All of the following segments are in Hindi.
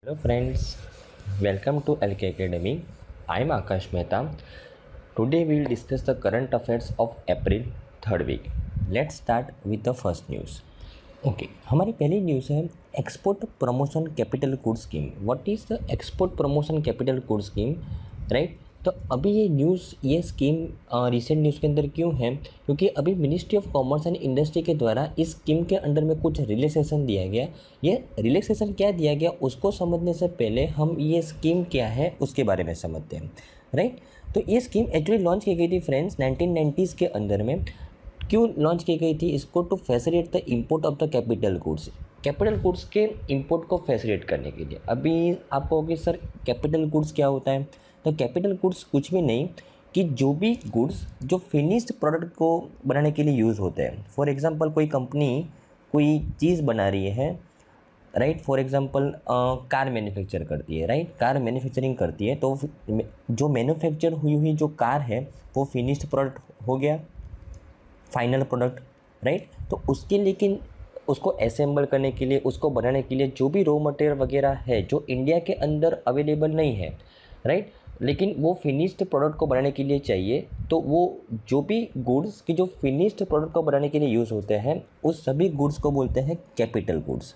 Hello friends, welcome to LK Academy. I am Akash Mehta. Today we will discuss the current affairs of April third week. Let's start with the first news. Okay हमारी पहली न्यूज़ है export promotion capital good scheme. What is the export promotion capital good scheme, right. तो अभी ये स्कीम रिसेंट न्यूज़ के अंदर क्यों है, क्योंकि अभी ministry of commerce and industry के द्वारा इस स्कीम के अंडर में कुछ रिलैक्सेशन दिया गया. ये रिलैक्सेशन क्या दिया गया उसको समझने से पहले हम ये स्कीम क्या है उसके बारे में समझते हैं, राइट. तो ये स्कीम एक्चुअली लॉन्च की गई थी फ्रेंड्स 1990s के अंदर में. क्यों लॉन्च की गई थी इसको? To facilitate the import of the capital goods के इंपोर्ट को फैसिलिटेट करने के लिए. अभी आप कहोगे सर कैपिटल गुड्स क्या होता है? तो कैपिटल गुड्स कुछ भी नहीं कि जो भी गुड्स जो फिनिश्ड प्रोडक्ट को बनाने के लिए यूज़ होते हैं. फॉर एग्जांपल कोई कंपनी कोई चीज़ बना रही है, right. For example car manufacture करती है, राइट. कार मैन्युफैक्चरिंग करती है तो जो मैन्युफैक्चर हुई हुई जो कार है वो फिनिश्ड प्रोडक्ट हो गया, फाइनल प्रोडक्ट, राइट. तो उसके लेकिन उसको असेंबल करने के लिए, उसको बनाने के लिए जो भी रॉ मटेरियल वगैरह है जो इंडिया के अंदर अवेलेबल नहीं है, राइट, लेकिन वो फिनिश्ड प्रोडक्ट को बनाने के लिए चाहिए, तो वो जो भी गुड्स की जो फिनिश्ड प्रोडक्ट को बनाने के लिए यूज़ होते हैं उस सभी गुड्स को बोलते हैं capital goods,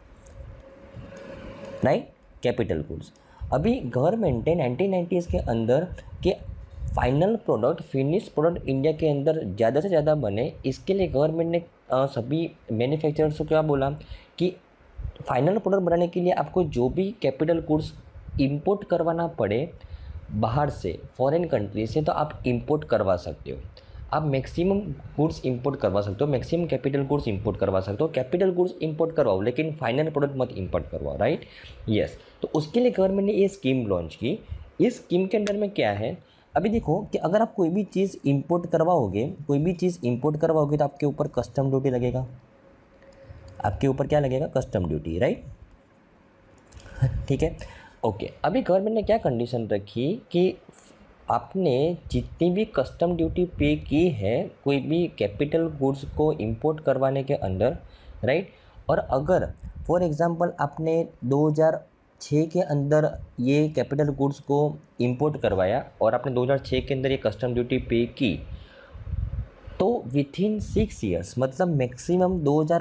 right. Capital goods. अभी गवर्नमेंट ने 1990s के अंदर के final product finish product India के अंदर ज़्यादा से ज़्यादा बने, इसके लिए गवर्नमेंट ने सभी मैन्युफैक्चरर्स को क्या बोला कि फाइनल प्रोडक्ट बनाने के लिए आपको जो भी कैपिटल गुड्स इंपोर्ट करवाना पड़े बाहर से, फॉरेन कंट्री से, तो आप इंपोर्ट करवा सकते हो. आप मैक्सिमम गुड्स इंपोर्ट करवा सकते हो, मैक्सिमम कैपिटल गुड्स इंपोर्ट करवा सकते हो. कैपिटल गुड्स इंपोर्ट करवाओ लेकिन फाइनल प्रोडक्ट मत इंपोर्ट करवाओ, राइट. यस. तो उसके लिए गवर्नमेंट ने ये स्कीम लॉन्च की. इस स्कीम के अंदर में क्या है, अभी देखो कि अगर आप कोई भी चीज़ इंपोर्ट करवाओगे तो आपके ऊपर कस्टम ड्यूटी लगेगा. आपके ऊपर क्या लगेगा? Custom duty, right. ठीक है, ओके. अभी गवर्नमेंट ने क्या कंडीशन रखी कि आपने जितनी भी कस्टम ड्यूटी पे की है कोई भी कैपिटल गुड्स को इंपोर्ट करवाने के अंदर, राइट, और अगर फॉर एग्जांपल आपने 2006 के अंदर ये कैपिटल गुड्स को इंपोर्ट करवाया और आपने 2006 के अंदर ये कस्टम ड्यूटी पे की, तो विथिन 6 ईयर्स मतलब मैक्सिमम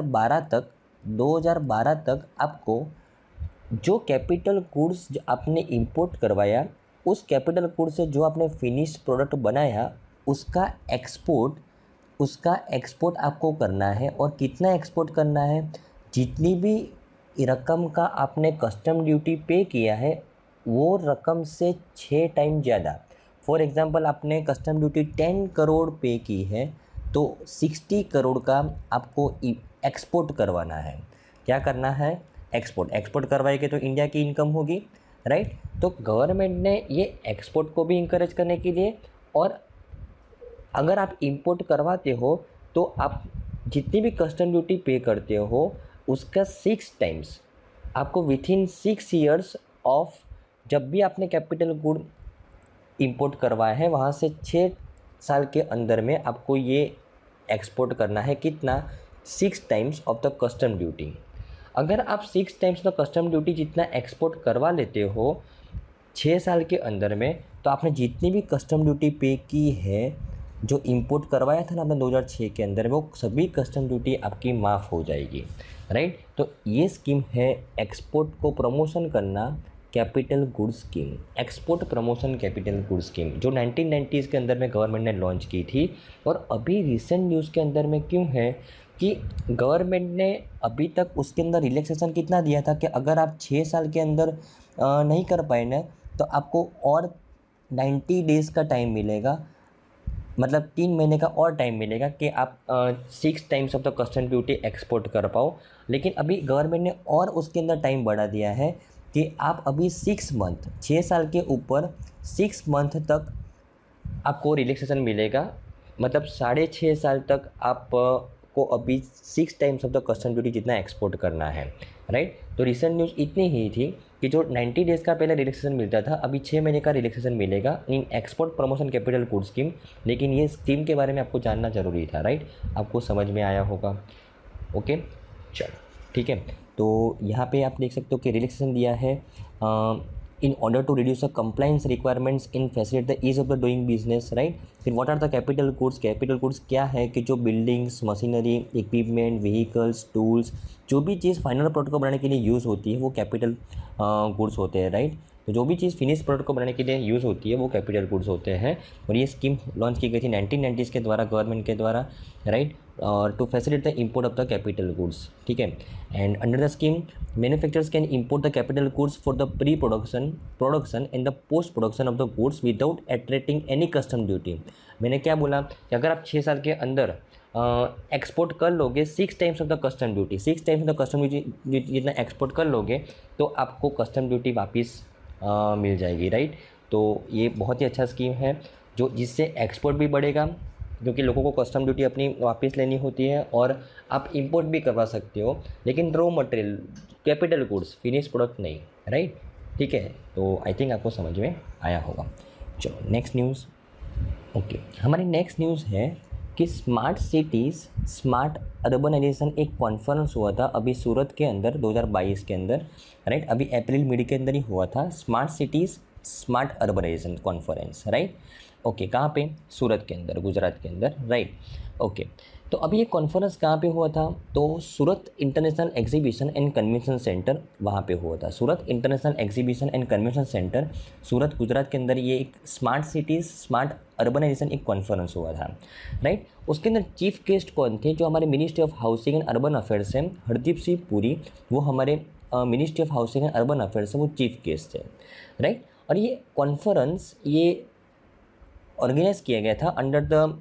2012 तक आपको जो कैपिटल गुड्स जो आपने इंपोर्ट करवाया उस कैपिटल गुड्स से जो आपने फिनिश्ड प्रोडक्ट बनाया उसका एक्सपोर्ट आपको करना है. और कितना एक्सपोर्ट करना है? जितनी भी रकम का आपने कस्टम ड्यूटी पे किया है वो रकम से 6 टाइम ज़्यादा. फॉर एग्जांपल आपने कस्टम ड्यूटी 10 करोड़ पे की है तो 60 करोड़ का आपको एक्सपोर्ट करवाना है. क्या करना है? एक्सपोर्ट करवाएंगे तो इंडिया की इनकम होगी, राइट. तो गवर्नमेंट ने ये एक्सपोर्ट को भी इंकरेज करने के लिए, और अगर आप इंपोर्ट करवाते हो तो आप जितनी भी कस्टम ड्यूटी पे करते हो उसका 6 टाइम्स आपको विथिन 6 ईयर्स ऑफ, जब भी आपने कैपिटल गुड इंपोर्ट करवाया है वहाँ से 6 साल के अंदर में आपको ये एक्सपोर्ट करना है. कितना? 6 times of the custom duty. अगर आप 6 टाइम्स द कस्टम ड्यूटी जितना एक्सपोर्ट करवा लेते हो 6 साल के अंदर में, तो आपने जितनी भी कस्टम ड्यूटी पे की है जो इंपोर्ट करवाया था ना आपने 2006 के अंदर, वो सभी कस्टम ड्यूटी आपकी माफ़ हो जाएगी, राइट. तो ये स्कीम है एक्सपोर्ट को प्रमोशन करना capital good scheme. Export promotion capital good scheme जो 1990s के अंदर में गवर्नमेंट ने लॉन्च की थी. और अभी रिसेंट न्यूज़ के अंदर में क्यों है कि गवर्नमेंट ने अभी तक उसके अंदर रिलैक्सेशन कितना दिया था कि अगर आप 6 साल के अंदर नहीं कर पाए ना तो आपको और 90 डेज़ का टाइम मिलेगा, मतलब 3 महीने का और टाइम मिलेगा कि आप 6 times of the custom duty export कर पाओ. लेकिन अभी गवर्नमेंट ने और उसके अंदर टाइम बढ़ा दिया है कि आप अभी 6 मंथ, 6 साल के ऊपर 6 मंथ तक आपको रिलैक्सेशन मिलेगा. मतलब 6.5 साल तक आप को अभी 6 times of the custom duty जितना एक्सपोर्ट करना है, राइट. तो रिसेंट न्यूज़ इतनी ही थी कि जो 90 डेज़ का पहले रिलैक्सेशन मिलता था अभी 6 महीने का रिलैक्सेशन मिलेगा in export promotion capital good scheme. लेकिन ये स्कीम के बारे में आपको जानना ज़रूरी था, राइट. आपको समझ में आया होगा, ओके. चलो ठीक है. तो यहाँ पे आप देख सकते हो कि रिलैक्सेशन दिया है in order to reduce the compliance requirements in facilitate the ease of the doing business, right. फिर what are the capital goods, capital goods क्या है कि जो buildings, machinery, equipment, vehicles, tools, जो भी चीज़ फाइनल प्रोडक्ट को बनाने के लिए यूज़ होती है वो कैपिटल गुड्स होते हैं, राइट। तो जो भी चीज़ फिनिश प्रोडक्ट को बनाने के लिए यूज़ होती है वो कैपिटल गुड्स होते हैं। और ये स्कीम लॉन्च की गई थी 1990s के द्वारा, गवर्नमेंट के द्वारा, राइट, और to facilitate the import of the capital goods, ठीक है। And under the scheme manufacturers can import the capital goods for the pre production and the post production of the goods without attracting any custom duty. मैंने क्या बोला कि अगर आप 6 साल के अंदर एक्सपोर्ट कर लोगे 6 times of the custom duty, 6 times of the custom duty जितना एक्सपोर्ट कर लोगे तो आपको कस्टम ड्यूटी वापस मिल जाएगी, राइट। तो ये बहुत ही अच्छा स्कीम है जो जिससे एक्सपोर्ट भी बढ़ेगा, क्योंकि लोगों को कस्टम ड्यूटी अपनी वापस लेनी होती है, और आप इंपोर्ट भी करवा सकते हो, लेकिन raw material, capital goods, finish product नहीं, राइट, ठीक है। तो आई थिंक आपको समझ में आया होगा। चलो नेक्स्ट न्यूज़। ओके, हमारी नेक्स्ट न्यूज़ है कि स्मार्ट सिटीज़ स्मार्ट अर्बनाइजेशन एक कॉन्फ्रेंस हुआ था अभी सूरत के अंदर 2022 के अंदर, राइट। अभी अप्रैल मिड के अंदर ही हुआ था smart cities smart urbanization conference, right. Okay, कहाँ पे? सूरत के अंदर, गुजरात के अंदर, राइट। ओके, तो अभी ये कॉन्फ्रेंस कहाँ पे हुआ था? तो Surat international exhibition and convention centre वहाँ पे हुआ था। Surat international exhibition and convention centre Surat Gujarat के अंदर ये एक स्मार्ट सिटीज़ स्मार्ट अर्बनाइजेशन एक कॉन्फ्रेंस हुआ था, राइट। उसके अंदर चीफ गेस्ट कौन थे? जो हमारे ministry of housing and urban affairs हैं, हरदीप सिंह पुरी, वो हमारे ministry of housing and urban affairs है, वो चीफ गेस्ट थे, राइट। और ये कॉन्फ्रेंस ये ऑर्गेनाइज किया गया था अंडर द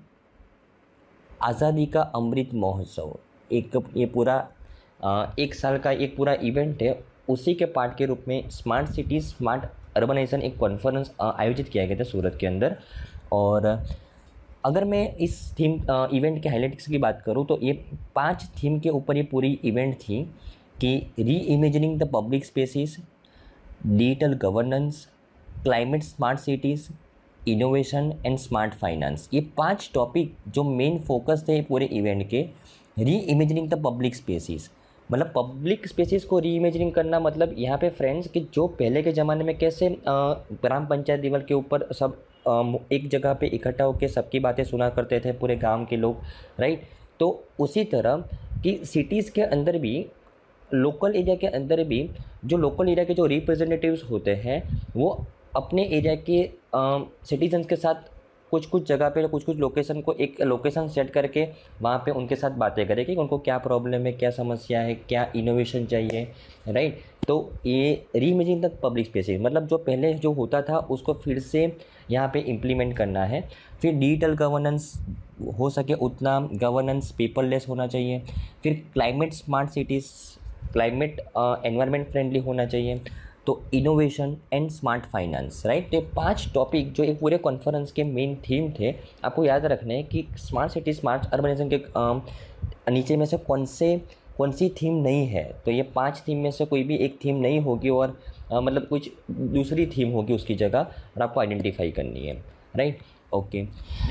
आज़ादी का अमृत महोत्सव। ये पूरा 1 साल का एक पूरा इवेंट है, उसी के पार्ट के रूप में स्मार्ट सिटी स्मार्ट अर्बनाइजेशन एक कॉन्फ्रेंस आयोजित किया गया था सूरत के अंदर। और अगर मैं इस थीम इवेंट के हाइलाइट्स की बात करूं तो ये 5 थीम के ऊपर ये पूरी इवेंट थी कि reimagining the public spaces, digital governance, climate smart cities, innovation and smart finance. ये 5 टॉपिक जो मेन फोकस थे पूरे इवेंट के। Reimagining the public spaces मतलब पब्लिक स्पेसिस को री इमेजिनिंग करना, मतलब यहाँ पे फ्रेंड्स कि जो पहले के ज़माने में कैसे ग्राम पंचायत लेवल के ऊपर सब एक जगह पे इकट्ठा होकर सबकी बातें सुना करते थे पूरे गांव के लोग, राइट। तो उसी तरह कि सिटीज़ के अंदर भी, लोकल एरिया के अंदर भी जो लोकल एरिया के जो रिप्रेजेंटेटिव्स होते हैं वो अपने एरिया के सिटीजन्स के साथ कुछ जगह पे कुछ लोकेशन को एक लोकेशन सेट करके वहाँ पे उनके साथ बातें करें कि उनको क्या प्रॉब्लम है, क्या समस्या है, क्या इनोवेशन चाहिए, राइट। तो ये रीइमेजिनिंग द पब्लिक स्पेसेस मतलब जो पहले जो होता था उसको फिर से यहाँ पे इम्प्लीमेंट करना है। फिर डिजिटल गवर्नेंस, हो सके उतना गवर्नेंस पेपरलेस होना चाहिए। फिर climate smart cities, climate environment friendly होना चाहिए। तो innovation and smart finance, right. ये 5 टॉपिक जो एक पूरे कॉन्फ्रेंस के मेन थीम थे। आपको याद रखना है कि स्मार्ट सिटी स्मार्ट अर्बनाइजेशन के नीचे में से कौन सी थीम नहीं है। तो ये 5 थीम में से कोई भी एक थीम नहीं होगी और मतलब कुछ दूसरी थीम होगी उसकी जगह, और आपको आइडेंटिफाई करनी है, राइट। ओके।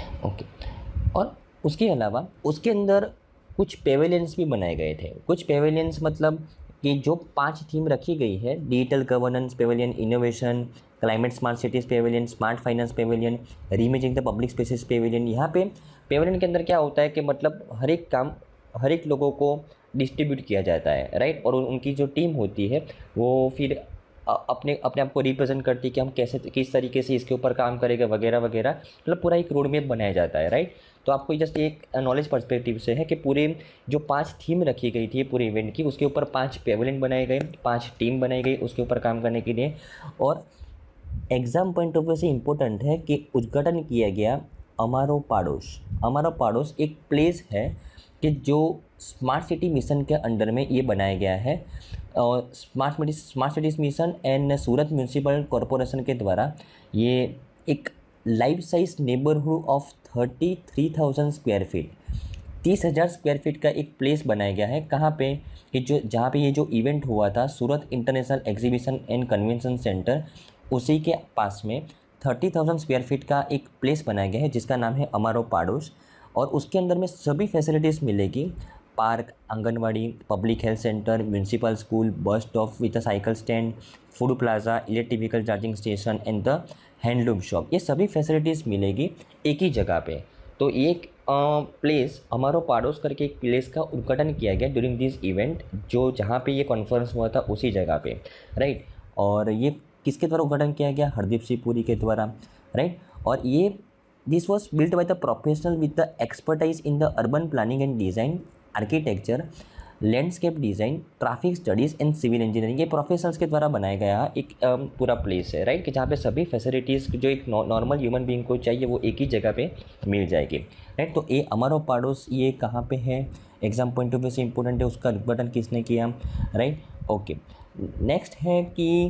और उसके अलावा उसके अंदर कुछ पेवेलियंस भी बनाए गए थे। कुछ पेवेलियंस मतलब कि जो 5 थीम रखी गई है, digital governance pavilion, innovation, climate smart cities pavilion, smart finance pavilion, reimagining the public spaces pavilion. यहाँ पे पेवेलियन के अंदर क्या होता है कि मतलब हर एक काम हर एक लोगों को डिस्ट्रीब्यूट किया जाता है, राइट। और उनकी जो टीम होती है वो फिर अपने आप को रिप्रेजेंट करती है कि हम कैसे किस तरीके से इसके ऊपर काम करेंगे वगैरह वगैरह, मतलब पूरा एक रोड मैप बनाया जाता है, राइट। तो आपको जस्ट एक नॉलेज पर्सपेक्टिव से है कि पूरे जो 5 थीम रखी गई थी पूरे इवेंट की, उसके ऊपर 5 पेवेलियन बनाए गए, 5 टीम बनाई गई उसके ऊपर काम करने के लिए। और एग्ज़ाम पॉइंट ऑफ व्यू से इम्पोर्टेंट है कि उद्घाटन किया गया अमारो पाड़ोस। अमारो पाड़ोस एक प्लेस है कि जो स्मार्ट सिटी मिशन के अंडर में ये बनाया गया है, और smart cities mission and Surat municipal corporation के द्वारा ये एक life size neighbourhood of 33,000 square feet, 30,000 square feet का एक प्लेस बनाया गया है। कहाँ पे कि जो जहाँ पे ये जो इवेंट हुआ था Surat international exhibition and convention centre, उसी के पास में 30,000 स्क्वायर फीट का एक प्लेस बनाया गया है जिसका नाम है अमारो पाड़ोस। और उसके अंदर में सभी फैसिलिटीज़ मिलेगी। Park, anganwadi, public health centre, municipal school, bus stop with a cycle stand, food plaza, electric vehicle charging station and the handloom shop, ये सभी फैसिलिटीज़ मिलेगी एक ही जगह पे। तो एक प्लेस हमारो पाड़ोस करके एक प्लेस का उद्घाटन किया गया ड्यूरिंग दिस इवेंट, जो जहाँ पे ये कॉन्फ्रेंस हुआ था उसी जगह पे, राइट। और ये किसके द्वारा उद्घाटन किया गया? हरदीप सिंह पुरी के द्वारा, राइट। और ये this was built by the professional with the expertise in the urban planning and design, architecture, landscape design, traffic studies and civil engineering. ये प्रोफेशनल्स के द्वारा बनाया गया एक पूरा प्लेस है, राइट, कि जहाँ पे सभी फैसिलिटीज़ जो एक नॉर्मल ह्यूमन बीइंग को चाहिए वो एक ही जगह पे मिल जाएगी, राइट। तो ये हमारा पाड़ोस ये कहाँ पे है, एग्जाम पॉइंट ऑफ व्यू से इंपॉर्टेंट है, उसका उद्घाटन किसने किया, राइट। ओके, नेक्स्ट है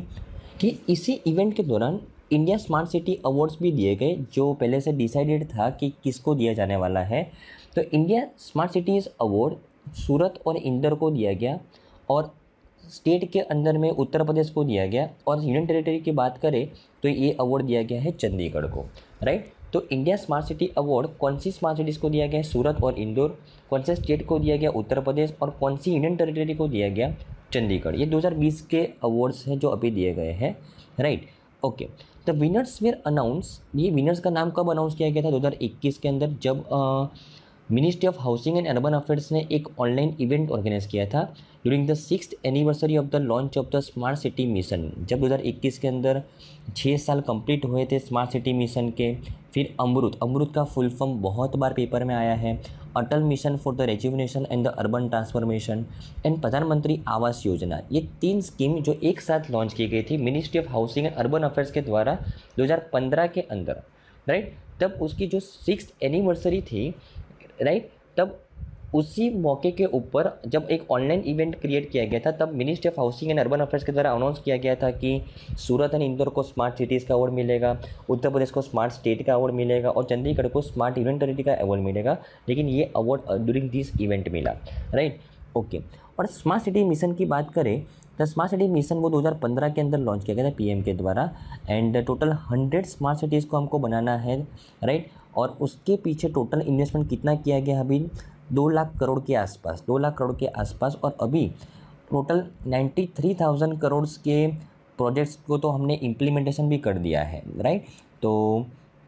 कि इसी इवेंट के दौरान इंडिया स्मार्ट सिटी अवार्ड्स भी दिए गए, जो पहले से डिसाइडेड था कि किसको दिया जाने वाला है। तो India smart cities award Surat और इंदौर को दिया गया, और स्टेट के अंदर में उत्तर प्रदेश को दिया गया, और यूनियन टेरिटरी की बात करें तो ये अवार्ड दिया गया है चंडीगढ़ को, राइट। तो इंडिया स्मार्ट सिटी अवार्ड कौन सी स्मार्ट सिटीज़ को दिया गया है? सूरत और इंदौर। कौन से स्टेट को दिया गया? उत्तर प्रदेश। और कौन सी यूनियन टेरिटरी को दिया गया? चंडीगढ़। ये 2020 के अवार्ड्स हैं जो अभी दिए गए हैं, right. Okay, the winners were announce, ये विनर्स का नाम कब अनाउंस किया गया था? 2021 के अंदर, जब ministry of housing and urban affairs ने एक ऑनलाइन इवेंट ऑर्गेनाइज किया था during the 6th anniversary of the launch of the smart city mission. जब 2021 के अंदर 6 साल कंप्लीट हुए थे स्मार्ट सिटी मिशन के। फिर अमृत का फुल फॉर्म बहुत बार पेपर में आया है, Atal mission for the rejuvenation and the urban transformation and Pradhanmantri Awas योजना। ये 3 स्कीम जो एक साथ लॉन्च की गई थी ministry of housing and urban affairs के द्वारा 2015 के अंदर, राइट। तब उसकी जो 6th एनिवर्सरी थी, राइट, तब उसी मौके के ऊपर जब एक ऑनलाइन इवेंट क्रिएट किया गया था, तब ministry of housing and urban affairs के द्वारा अनाउंस किया गया था कि सूरत एंड इंदौर को स्मार्ट सिटीज़ का अवार्ड मिलेगा, उत्तर प्रदेश को स्मार्ट स्टेट का अवार्ड मिलेगा, और चंडीगढ़ को स्मार्ट यूनियन टेरिटरी का अवार्ड मिलेगा। लेकिन ये अवार्ड ड्यूरिंग दिस इवेंट मिला, राइट। ओके, और स्मार्ट सिटी मिशन की बात करें तो स्मार्ट सिटी मिशन वो 2015 के अंदर लॉन्च किया गया था पीएम के द्वारा, एंड टोटल 100 स्मार्ट सिटीज़ को हमको बनाना है, राइट। और उसके पीछे टोटल इन्वेस्टमेंट कितना किया गया? अभी 2 लाख करोड़ के आसपास, 2 लाख करोड़ के आसपास। और अभी टोटल 93,000 करोड़ के प्रोजेक्ट्स को तो हमने इम्प्लीमेंटेशन भी कर दिया है, राइट। तो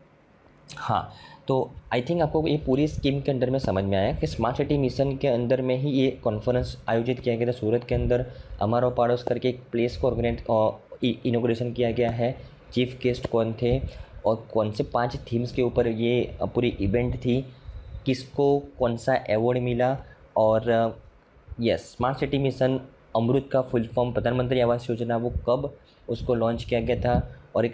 हाँ, तो आई थिंक आपको ये पूरी स्कीम के अंदर में समझ में आया कि स्मार्ट सिटी मिशन के अंदर में ही ये कॉन्फ्रेंस आयोजित किया गया था सूरत के अंदर। हमारा पाड़ोस करके एक प्लेस को ऑर्गेनाइज इनॉग्रेशन किया गया है। चीफ गेस्ट कौन थे और कौन से 5 थीम्स के ऊपर ये पूरी इवेंट थी, किसको कौन सा अवार्ड मिला, और yes, smart city mission AMRUT का फुल फॉर्म प्रधानमंत्री आवास योजना, वो कब उसको लॉन्च किया गया था, और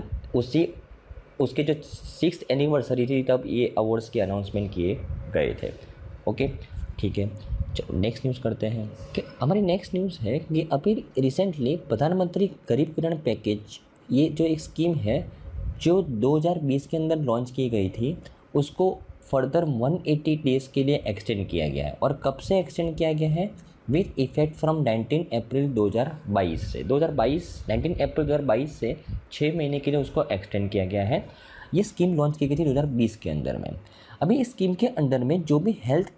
एक उसके जो 6th एनिवर्सरी थी तब ये अवार्ड्स के अनाउंसमेंट किए गए थे। ओके, ठीक है, चलो नेक्स्ट न्यूज़ करते हैं। कि हमारी नेक्स्ट न्यूज़ है कि अभी रिसेंटली प्रधानमंत्री गरीब कल्याण पैकेज, ये जो एक स्कीम है जो 2020 के अंदर लॉन्च की गई थी, उसको फर्दर 180 डेज़ के लिए एक्सटेंड किया गया है। और कब से एक्सटेंड किया गया है? विथ इफेक्ट फ्रॉम 19 अप्रैल 2022 से 19 अप्रैल 2022 से 6 महीने के लिए उसको एक्सटेंड किया गया है। ये स्कीम लॉन्च की गई थी 2020 के अंदर में। अभी इस स्कीम के अंदर में जो भी हेल्थ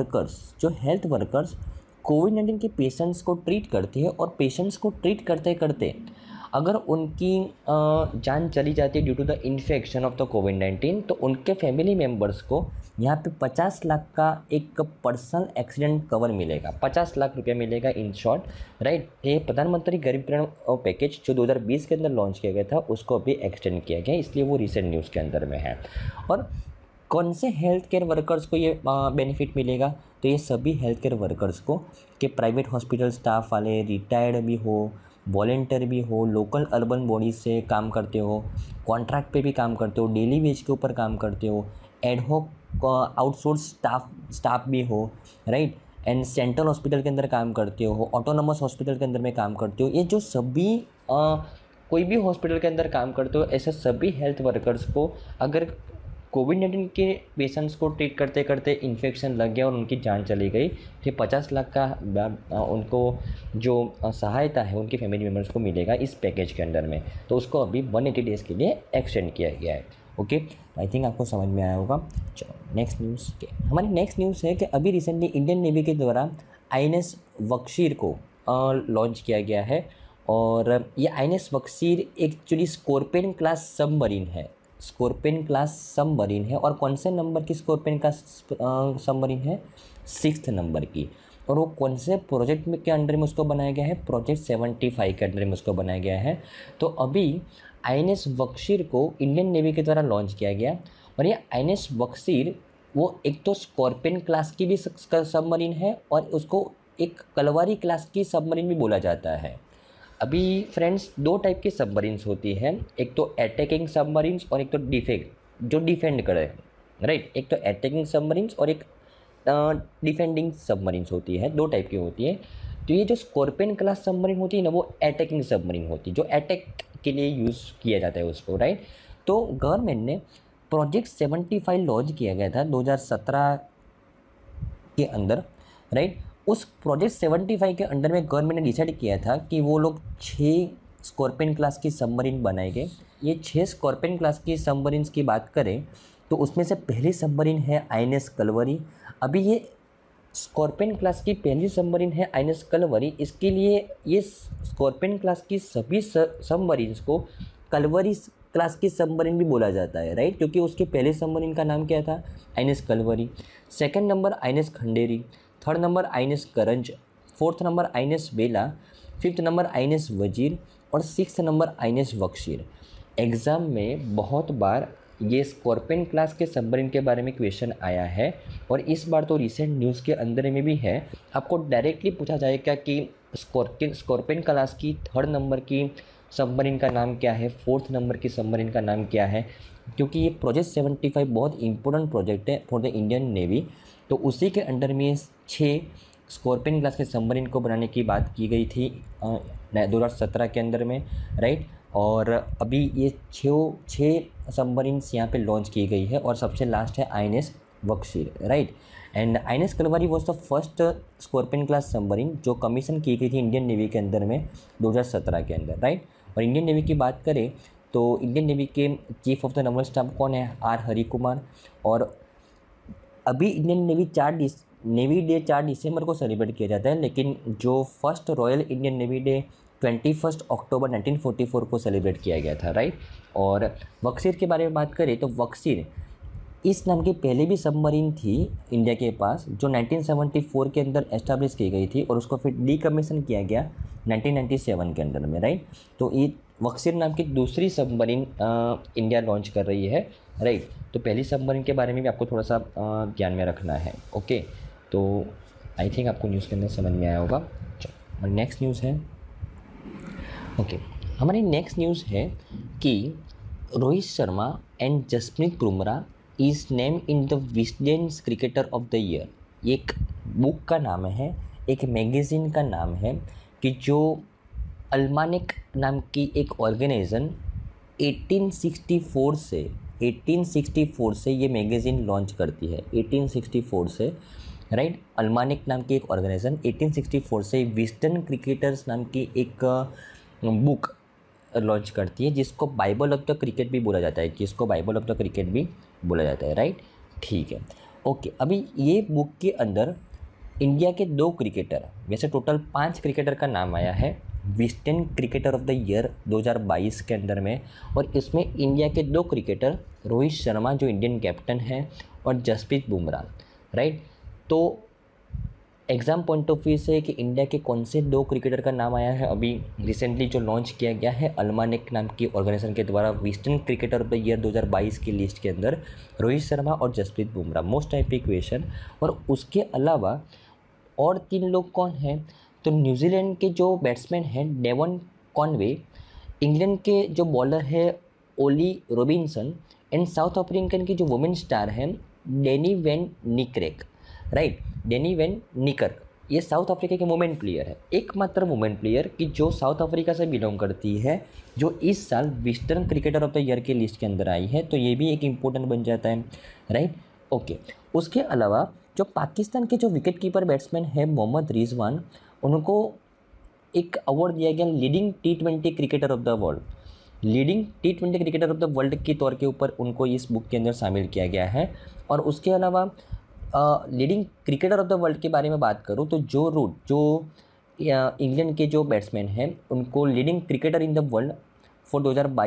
वर्कर्स कोविड-19 के पेशेंट्स को ट्रीट करते हैं, और पेशेंट्स को ट्रीट करते करते अगर उनकी जान चली जाती है due to the infection of the कोविड-19, तो उनके फैमिली मेम्बर्स को यहाँ पे 50 लाख का एक पर्सनल एक्सीडेंट कवर मिलेगा, 50 लाख रुपया मिलेगा इन शॉर्ट, राइट। ये प्रधानमंत्री गरीब कल्याण पैकेज जो 2020 के अंदर लॉन्च किया गया था उसको अभी एक्सटेंड किया गया, इसलिए वो रिसेंट न्यूज़ के अंदर में है। और कौन से हेल्थ केयर वर्कर्स को ये बेनिफिट मिलेगा? तो ये सभी हेल्थ केयर वर्कर्स को, कि प्राइवेट हॉस्पिटल स्टाफ वाले, रिटायर्ड भी हो, वॉलेंटियर भी हो, लोकल अर्बन बॉडीज से काम करते हो, कॉन्ट्रैक्ट पे भी काम करते हो, डेली वेज के ऊपर काम करते हो, एडहॉक आउटसोर्स स्टाफ भी हो, राइट, एंड सेंट्रल हॉस्पिटल के अंदर काम करते हो, ऑटोनोमस हॉस्पिटल के अंदर में काम करते हो, ये जो सभी कोई भी हॉस्पिटल के अंदर काम करते हो, ऐसे सभी हेल्थ वर्कर्स को अगर कोविड-19 के पेशेंट्स को ट्रीट करते करते इन्फेक्शन लग गया और उनकी जान चली गई, फिर 50 लाख का उनको जो सहायता है उनके फैमिली मेम्बर्स को मिलेगा इस पैकेज के अंदर में। तो उसको अभी 180 डेज़ के लिए एक्सटेंड किया गया है। ओके, आई थिंक आपको समझ में आया होगा। चलो नेक्स्ट न्यूज़ के हमारी नेक्स्ट न्यूज़ है कि अभी रिसेंटली इंडियन नेवी के द्वारा INS बख्शीर को लॉन्च किया गया है। और ये INS Bakhshir actually scorpion class submarine है, स्कॉर्पियन क्लास सबमरीन है। और कौन से नंबर की स्कॉर्पियन क्लास सबमरीन है? 6th नंबर की। और वो कौन से प्रोजेक्ट में के अंडर में उसको बनाया गया है? प्रोजेक्ट 75 के अंडर में उसको बनाया गया है। तो अभी INS बख्शीर को इंडियन नेवी के द्वारा लॉन्च किया गया। और ये INS बख्शीर वो एक तो स्कॉर्पियन क्लास की भी सबमरीन है और उसको एक कलवारी क्लास की सबमरीन भी बोला जाता है। अभी फ्रेंड्स 2 टाइप की सबमरीन्स होती हैं, एक तो अटैकिंग सबमरीन्स और एक तो जो डिफेंड करे, राइट। एक तो अटैकिंग सबमरीन्स और एक डिफेंडिंग सबमरीन्स होती है, 2 टाइप की होती है। तो ये जो स्कॉर्पियन क्लास सबमरीन होती है ना, वो अटैकिंग सबमरीन होती है, जो अटैक के लिए यूज़ किया जाता है उसको, राइट। तो गवर्नमेंट ने प्रोजेक्ट 75 लॉन्च किया गया था 2017 के अंदर, राइट। उस प्रोजेक्ट 75 के अंडर में गवर्नमेंट ने डिसाइड किया था कि वो लोग 6 स्कॉर्पियन क्लास की सबमरीन बनाएंगे। ये 6 स्कॉर्पियन क्लास की सबमरीन्स की बात करें तो उसमें से पहली सबमरीन है INS कलवरी। अभी ये स्कॉर्पियन क्लास की पहली सबमरीन है INS कलवरी। इसके लिए ये स्कॉर्पियन क्लास की सभी सबमरीन्स को कलवरी क्लास की सबमरीन भी बोला जाता है, राइट, क्योंकि उसके पहले सबमरीन का नाम क्या था? INS Kalvari. Second number INS Khanderi, third number INS Karanj, fourth number INS Vela, fifth number INS Vazir और 6th नंबर INS बख्शीर। एग्ज़ाम में बहुत बार ये स्कॉर्पियन क्लास के सबमरीन के बारे में क्वेश्चन आया है और इस बार तो रिसेंट न्यूज़ के अंदर में भी है। आपको डायरेक्टली पूछा जाएगा कि स्कॉर्पियन क्लास की 3rd नंबर की सबमरीन का नाम क्या है, 4th नंबर की सबमरीन का नाम क्या है, क्योंकि ये प्रोजेक्ट 75 बहुत इंपॉर्टेंट प्रोजेक्ट है फॉर द इंडियन नेवी। तो उसी के अंडर में 6 स्कॉर्पियन क्लास के सबमरीन को बनाने की बात की गई थी 2017 के अंदर में, राइट। और अभी ये 6 सबमरीन्स यहाँ पे लॉन्च की गई है और सबसे लास्ट है INS Bakhshir, right. And INS Kalvari was the first scorpion class submarine जो कमीशन की गई थी इंडियन नेवी के अंदर में 2017 के अंदर, राइट। और इंडियन नेवी की बात करें तो इंडियन नेवी के chief of the naval staff कौन है? R हरि कुमार। और अभी इंडियन नेवी डे 4 दिसंबर को सेलिब्रेट किया जाता है, लेकिन जो first royal Indian navy day 21 October 1944 को सेलिब्रेट किया गया था, राइट। और बख्शीर के बारे में बात करें तो बख्शीर इस नाम की पहले भी सबमरीन थी इंडिया के पास जो 1974 के अंदर एस्टैब्लिश की गई थी और उसको फिर डीकमीशन किया गया 1997 के अंदर में, राइट। तो ये बख्शीर नाम की दूसरी सबमरीन इंडिया लॉन्च कर रही है, राइट। तो पहली सबमरीन के बारे में भी आपको थोड़ा सा ध्यान में रखना है, ओके। तो आई थिंक आपको न्यूज़ के अंदर समझ में आया होगा। चलो नेक्स्ट न्यूज़ है, ओके। हमारी नेक्स्ट न्यूज़ है कि Rohit Sharma and Jasprit Bumrah is name in the Wisden's cricketer of the year. ये एक बुक का नाम है, एक मैगज़ीन का नाम है कि जो अल्मानिक नाम की एक ऑर्गेनाइजेशन 1864 से ये मैगज़ीन लॉन्च करती है, 1864 से, राइट। अल्मानिक नाम की एक ऑर्गेनाइजेशन 1864 से विस्डन क्रिकेटर्स नाम की एक बुक लॉन्च करती है जिसको बाइबल ऑफ द क्रिकेट भी बोला जाता है, राइट, ठीक है, ओके। अभी ये बुक के अंदर इंडिया के 2 क्रिकेटर, वैसे टोटल 5 क्रिकेटर का नाम आया है Wisden cricketer of the year 2022 के अंदर में। और इसमें इंडिया के 2 क्रिकेटर रोहित शर्मा जो इंडियन कैप्टन है और जसप्रीत बुमराह, राइट। तो एग्ज़ाम पॉइंट ऑफ व्यू से कि इंडिया के कौन से 2 क्रिकेटर का नाम आया है, अभी रिसेंटली जो लॉन्च किया गया है अल्मानिक नाम की ऑर्गेनाइजेशन के द्वारा Wisden cricketer of the year 2022 की लिस्ट के अंदर रोहित शर्मा और Jasprit Bumrah most type question. और उसके अलावा और 3 लोग कौन हैं? तो न्यूजीलैंड के जो बैट्समैन हैं डेवन कॉनवे, इंग्लैंड के जो बॉलर है Ollie Robinson and South African की जो वुमेन स्टार हैं Dane van Niekerk, right. Dane van Niekerk ये साउथ अफ्रीका के वुमेन प्लेयर है, एकमात्र वुमेन प्लेयर कि जो साउथ अफ्रीका से बिलोंग करती है जो इस साल Wisden cricketer of the year की लिस्ट के अंदर आई है। तो ये भी एक इम्पोर्टेंट बन जाता है, राइट, ओके। उसके अलावा जो पाकिस्तान के जो विकेट कीपर बैट्समैन है मोहम्मद रिजवान, उनको एक अवार्ड दिया गया leading T20 cricketer of the world. Leading T20 cricketer of the world के तौर के ऊपर उनको इस बुक के अंदर शामिल किया गया है। और उसके अलावा leading cricketer of the world के बारे में बात करूँ तो जो रूट जो इंग्लैंड के जो बैट्समैन हैं उनको leading cricketer in the world for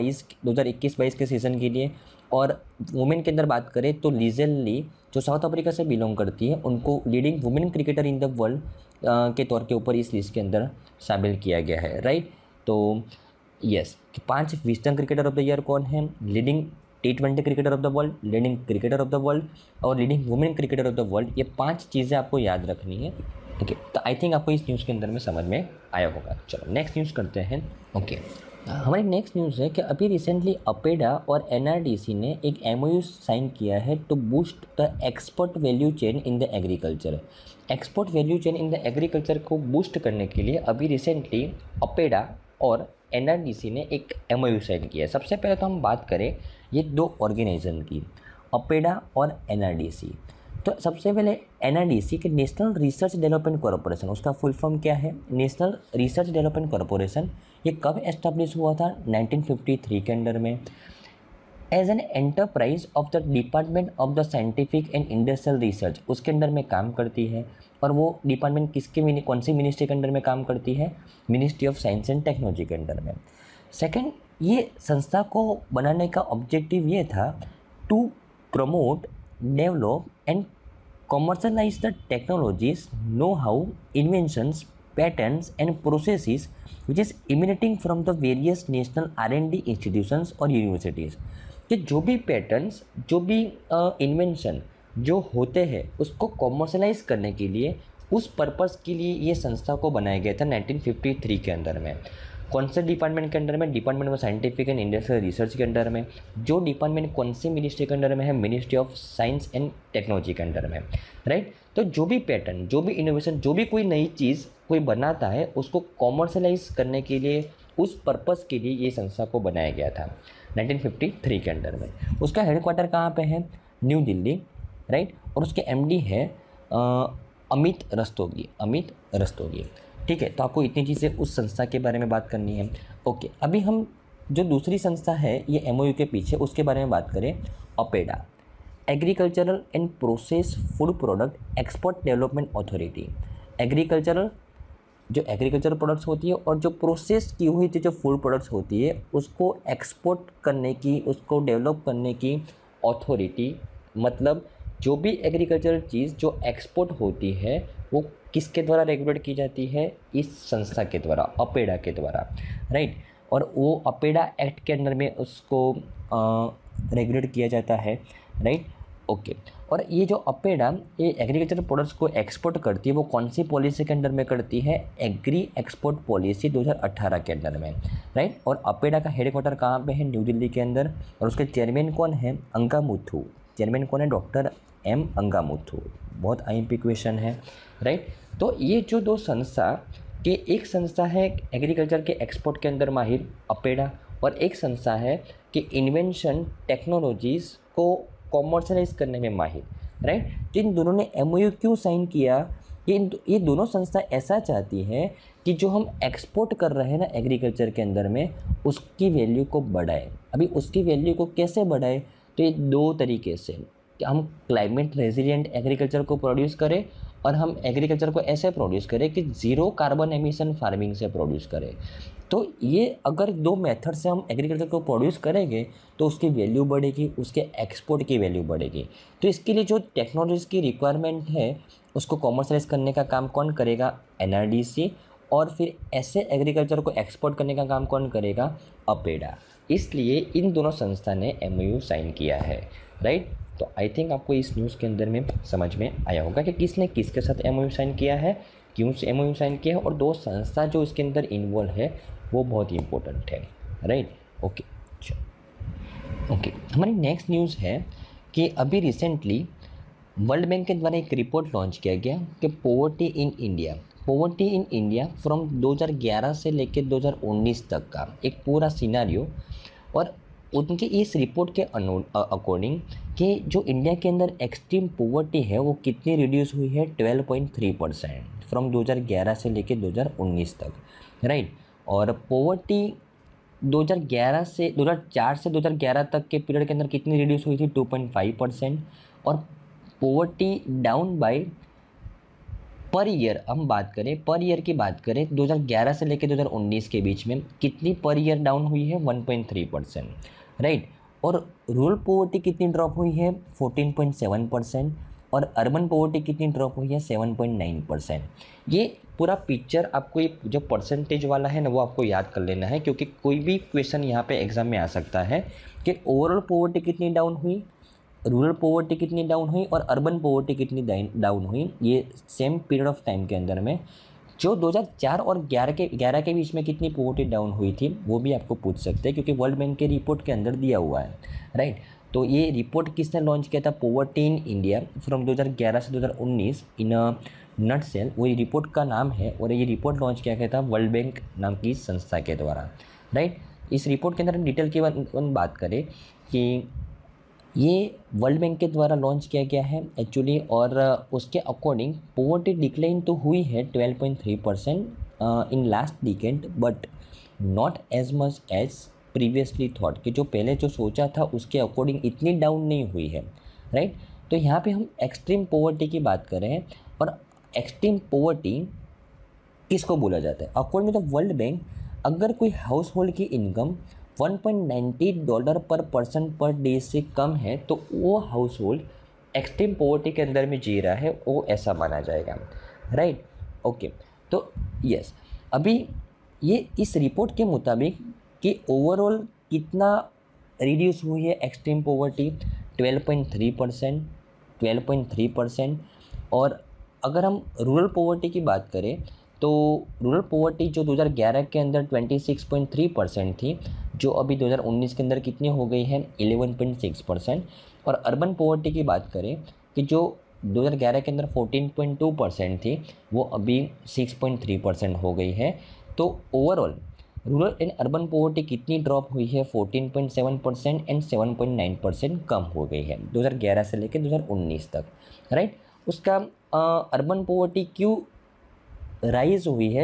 2021-22 के सीज़न के लिए। और वुमेन के अंदर बात करें तो लिजेल ली जो साउथ अफ्रीका से बिलोंग करती है उनको leading women cricketer in the world के तौर के ऊपर इस लिस्ट के अंदर शामिल किया गया है, राइट। तो yes, 5 Wisden cricketer of the year कौन है, leading T20 cricketer of the world, leading cricketer of the world और leading women cricketer of the world, ये 5 चीज़ें आपको याद रखनी है। ओके, तो आई थिंक आपको इस न्यूज़ के अंदर में समझ में आया होगा। चलो नेक्स्ट न्यूज़ करते हैं। ओके, हमारी नेक्स्ट न्यूज़ है कि अभी रिसेंटली अपेडा और NRDC ने एक MOU साइन किया है to boost the export value chain in the agriculture. Export value chain in the agriculture को बूस्ट करने के लिए अभी रिसेंटली अपेडा और NRDC ने एक MOU साइन किया है। सबसे पहले तो हम बात करें ये 2 ऑर्गेनाइजेशन की, अपेडा और NRDC। तो सबसे पहले NRDC के नेशनल रिसर्च डेवलपमेंट कॉरपोरेशन, उसका फुल फॉर्म क्या है, नेशनल रिसर्च डेवलपमेंट कॉरपोरेशन। ये कब एस्टेब्लिश हुआ था, 1953 के अंडर में। As an enterprise of the department of the scientific and industrial research, उसके अंडर में काम करती है। और वो डिपार्टमेंट कौन सी मिनिस्ट्री के अंडर में काम करती है, ministry of science and technology के अंडर में। सेकेंड, ये संस्था को बनाने का ऑब्जेक्टिव ये था to promote, develop and commercialize the technologies, know-how, inventions, patents and processes which is emanating from the various national R&D institutions और universities। कि जो भी पैटर्न्स, जो भी इन्वेंशन जो होते हैं उसको कॉमर्शलाइज करने के लिए, उस पर्पज़ के लिए ये संस्था को बनाया गया था 1953 के अंदर में। कौन से डिपार्टमेंट के अंडर में, department of scientific and industrial research के अंडर में। जो डिपार्टमेंट कौन सी मिनिस्ट्री के अंडर में है, ministry of science and technology के अंडर में, राइट। तो जो भी पैटर्न, जो भी इनोवेशन, जो भी कोई नई चीज़ कोई बनाता है उसको कॉमर्शलाइज करने के लिए, उस पर्पज़ के लिए ये संस्था को बनाया गया था 1953 के अंडर में। उसका हेडक्वार्टर कहाँ पे है, न्यू दिल्ली, राइट। और उसके MD है अमित रस्तोगी। ठीक है, तो आपको इतनी चीज़ें उस संस्था के बारे में बात करनी है। ओके, अभी हम जो दूसरी संस्था है ये MOU के पीछे, उसके बारे में बात करें। APEDA, agricultural and process food product export development authority. Agricultural products होती है और जो प्रोसेस की हुई जो फूड प्रोडक्ट्स होती है उसको एक्सपोर्ट करने की, उसको डेवलप करने की अथॉरिटी। मतलब जो भी एग्रीकल्चरल चीज़ जो एक्सपोर्ट होती है वो किसके द्वारा रेगुलेट की जाती है, इस संस्था के द्वारा, अपेडा के द्वारा, राइट। और वो अपेडा एक्ट के अंदर में उसको रेगुलेट किया जाता है, राइट। ओके, और ये जो अपेडा ये एग्रीकल्चर प्रोडक्ट्स को एक्सपोर्ट करती है वो कौन सी पॉलिसी के अंदर में करती है, एग्री एक्सपोर्ट पॉलिसी 2018 के अंदर में, राइट। और अपेडा का हेडक्वार्टर कहाँ पे है, न्यू दिल्ली के अंदर। और उसके चेयरमैन कौन है, अंगामुथु। चेयरमैन कौन है, डॉक्टर M अंगामुथु। बहुत IMP क्वेश्चन है, राइट। तो ये जो 2 संस्था के, एक संस्था है एग्रीकल्चर के एक्सपोर्ट के अंदर माहिर अपेडा, और एक संस्था है कि इन्वेंशन टेक्नोलॉजीज़ को कॉमर्शलाइज करने में माहिर, राइट। तो इन दोनों ने MOU क्यों साइन किया, ये दोनों संस्था ऐसा चाहती है कि जो हम एक्सपोर्ट कर रहे हैं ना एग्रीकल्चर के अंदर में, उसकी वैल्यू को बढ़ाए। अभी उसकी वैल्यू को कैसे बढ़ाए, तो ये 2 तरीके से, कि हम क्लाइमेट रेजिलिएंट एग्रीकल्चर को प्रोड्यूस करें और हम एग्रीकल्चर को ऐसे प्रोड्यूस करें कि ज़ीरो कार्बन एमिशन फार्मिंग से प्रोड्यूस करें। तो ये अगर 2 मेथड से हम एग्रीकल्चर को प्रोड्यूस करेंगे तो उसकी वैल्यू बढ़ेगी, उसके एक्सपोर्ट की वैल्यू बढ़ेगी। तो इसके लिए जो टेक्नोलॉजी की रिक्वायरमेंट है उसको कॉमर्शलाइज करने का काम कौन करेगा, NRDC। और फिर ऐसे एग्रीकल्चर को एक्सपोर्ट करने का काम कौन करेगा, अपेडा। इसलिए इन दोनों संस्था ने MOU साइन किया है, राइट। तो आई थिंक आपको इस न्यूज़ के अंदर में समझ में आया होगा कि किसने किसके साथ MOU साइन किया है, क्यों से MOU साइन किया है, और 2 संस्था जो इसके अंदर इन्वॉल्व है वो बहुत ही इंपॉर्टेंट है, राइट। ओके, हमारी नेक्स्ट न्यूज़ है कि अभी रिसेंटली वर्ल्ड बैंक के द्वारा एक रिपोर्ट लॉन्च किया गया कि पोवर्टी इन इंडिया फ्रॉम 2011 से लेकर 2019 तक का एक पूरा सिनारियो। और उनके इस रिपोर्ट के अकॉर्डिंग कि जो इंडिया के अंदर एक्सट्रीम पोवर्टी है वो कितनी रिड्यूस हुई है, 12.3% फ्रॉम 2011 से लेकर 2019 तक, राइट। और पोवर्टी 2011 से 2004 से 2011 तक के पीरियड के अंदर कितनी रिड्यूस हुई थी, 2.5%। और poverty down by per year, हम बात करें पर ईयर की बात करें 2011 से लेकर 2019 के बीच में कितनी पर ईयर डाउन हुई है, 1.3%, राइट। और रूरल पोवर्टी कितनी ड्रॉप हुई है, 14.7%। और अर्बन पोवर्टी कितनी ड्रॉप हुई है, 7.9%। ये पूरा पिक्चर आपको, ये जो परसेंटेज वाला है ना, वो आपको याद कर लेना है, क्योंकि कोई भी क्वेश्चन यहाँ पे एग्जाम में आ सकता है कि ओवरऑल पोवर्टी कितनी डाउन हुई, रूरल पोवर्टी कितनी डाउन हुई और अर्बन पोवर्टी कितनी डाउन हुई, ये सेम पीरियड ऑफ टाइम के अंदर में। जो 2004 और 11 के बीच में कितनी पोवर्टी डाउन हुई थी, वो भी आपको पूछ सकते हैं, क्योंकि वर्ल्ड बैंक के रिपोर्ट के अंदर दिया हुआ है, राइट। तो ये रिपोर्ट किसने लॉन्च किया था, पोवर्टी इन इंडिया फ्रॉम 2011 से 2019 इन अ नटसेल, वो ये रिपोर्ट का नाम है। और ये रिपोर्ट लॉन्च किया गया था वर्ल्ड बैंक नाम की संस्था के द्वारा, राइट। इस रिपोर्ट के अंदर डिटेल की बात करें कि ये वर्ल्ड बैंक के द्वारा लॉन्च किया गया है एक्चुअली, और उसके अकॉर्डिंग पोवर्टी डिक्लाइन तो हुई है 12.3% in last decade, but not as much as previously thought, कि जो पहले जो सोचा था उसके अकॉर्डिंग इतनी डाउन नहीं हुई है, राइट। तो यहाँ पे हम एक्सट्रीम पोवर्टी की बात कर रहे हैं, और एक्सट्रीम पोवर्टी किसको बोला जाता है, according to the world bank, अगर कोई हाउस होल्ड की इनकम $1.90 पर पर्सन पर डे से कम है, तो वो हाउस होल्ड एक्सट्रीम पोवर्टी के अंदर में जी रहा है, वो ऐसा माना जाएगा, राइट। ओके, तो यस, अभी ये इस रिपोर्ट के मुताबिक कि ओवरऑल कितना रिड्यूस हुई है एक्सट्रीम पोवर्टी, 12.3%। और अगर हम रूरल पोवर्टी की बात करें, तो रूरल पोवर्टी जो 2011 के अंदर 26.3% थी, जो अभी 2019 के अंदर कितनी हो गई है, 11.6%। और अर्बन पोवर्टी की बात करें कि जो 2011 के अंदर 14.2% थी, वो अभी 6.3% हो गई है। तो overall rural and urban poverty कितनी ड्रॉप हुई है, 14.7% एंड 7.9% कम हो गई है 2011 से लेकर 2019 तक, राइट। उसका अर्बन पोवर्टी क्यों राइज हुई है,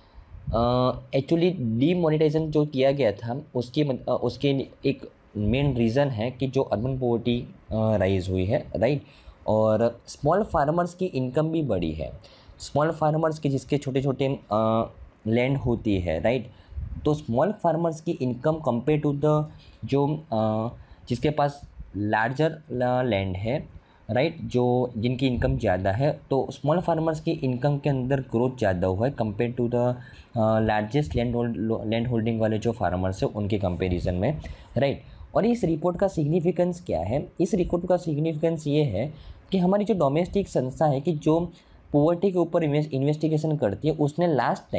एक्चुअली डीमोनेटाइजेशन जो किया गया था उसके एक मेन रीज़न है कि जो अर्बन पोवर्टी राइज हुई है, राइट। और स्मॉल फार्मर्स की इनकम भी बढ़ी है, स्मॉल फार्मर्स की जिसके छोटे छोटे लैंड होती है, राइट। तो स्मॉल फार्मर्स की इनकम कंपेयर टू द जो जिसके पास लार्जर लैंड है, राइट, जो जिनकी इनकम ज़्यादा है, तो स्मॉल फार्मर्स की इनकम के अंदर ग्रोथ ज़्यादा हुआ है compare to the largest land holding वाले जो फार्मर्स है उनके कंपैरिजन में, राइट। और इस रिपोर्ट का सिग्निफिकेंस क्या है, इस रिपोर्ट का सिग्निफिकेंस ये है कि हमारी जो डोमेस्टिक संस्था है कि जो पोवर्टी के ऊपर इन्वेस्टिगेशन करती है, उसने लास्ट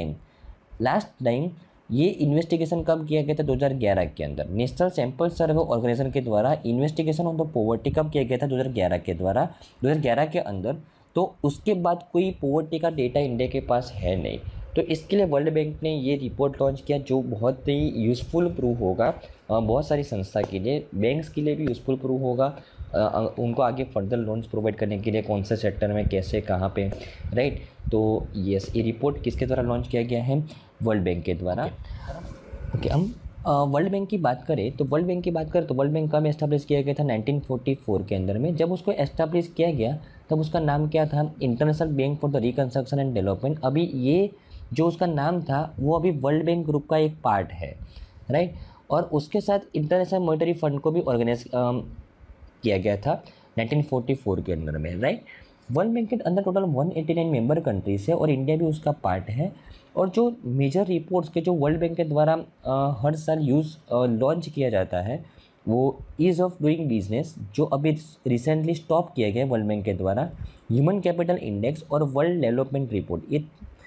टाइम ये इन्वेस्टिगेशन कब किया गया था, 2011 के अंदर नेशनल सैंपल सर्वे ऑर्गेनाइजेशन के द्वारा इन्वेस्टिगेशन ऑफ द पोवर्टी कब किया गया था, 2011 के द्वारा 2011 के अंदर। तो उसके बाद कोई पोवर्टी का डेटा इंडिया के पास है नहीं, तो इसके लिए वर्ल्ड बैंक ने ये रिपोर्ट लॉन्च किया, जो बहुत ही यूज़फुल प्रूव होगा बहुत सारी संस्था के लिए, बैंक्स के लिए भी यूज़फुल प्रूव होगा, उनको आगे फर्दर लोन्स प्रोवाइड करने के लिए कौन से सेक्टर में कैसे कहाँ पे, राइट। तो यस, ये रिपोर्ट किसके द्वारा लॉन्च किया गया है, वर्ल्ड बैंक के द्वारा। ओके, हम वर्ल्ड बैंक की बात करें तो वर्ल्ड बैंक कब एस्टैब्लिश किया गया था, 1944 के अंदर में। जब उसको एस्टैब्लिश किया गया तब उसका नाम क्या था, international bank for the reconstruction and development. अभी ये जो उसका नाम था वो अभी वर्ल्ड बैंक ग्रुप का एक पार्ट है, राइट। और उसके साथ इंटरनेशनल मॉनेटरी फंड को भी ऑर्गेनाइज किया गया था 1944 के अंदर में, राइट। वर्ल्ड बैंक के अंदर टोटल 189 मेंबर कंट्रीज है और इंडिया भी उसका पार्ट है। और जो मेजर रिपोर्ट्स के जो वर्ल्ड बैंक के द्वारा हर साल लॉन्च किया जाता है, वो ईज़ ऑफ डूइंग बिजनेस, जो अभी रिसेंटली स्टॉप किया गया वर्ल्ड बैंक के द्वारा, ह्यूमन कैपिटल इंडेक्स और वर्ल्ड डेवलपमेंट रिपोर्ट, ये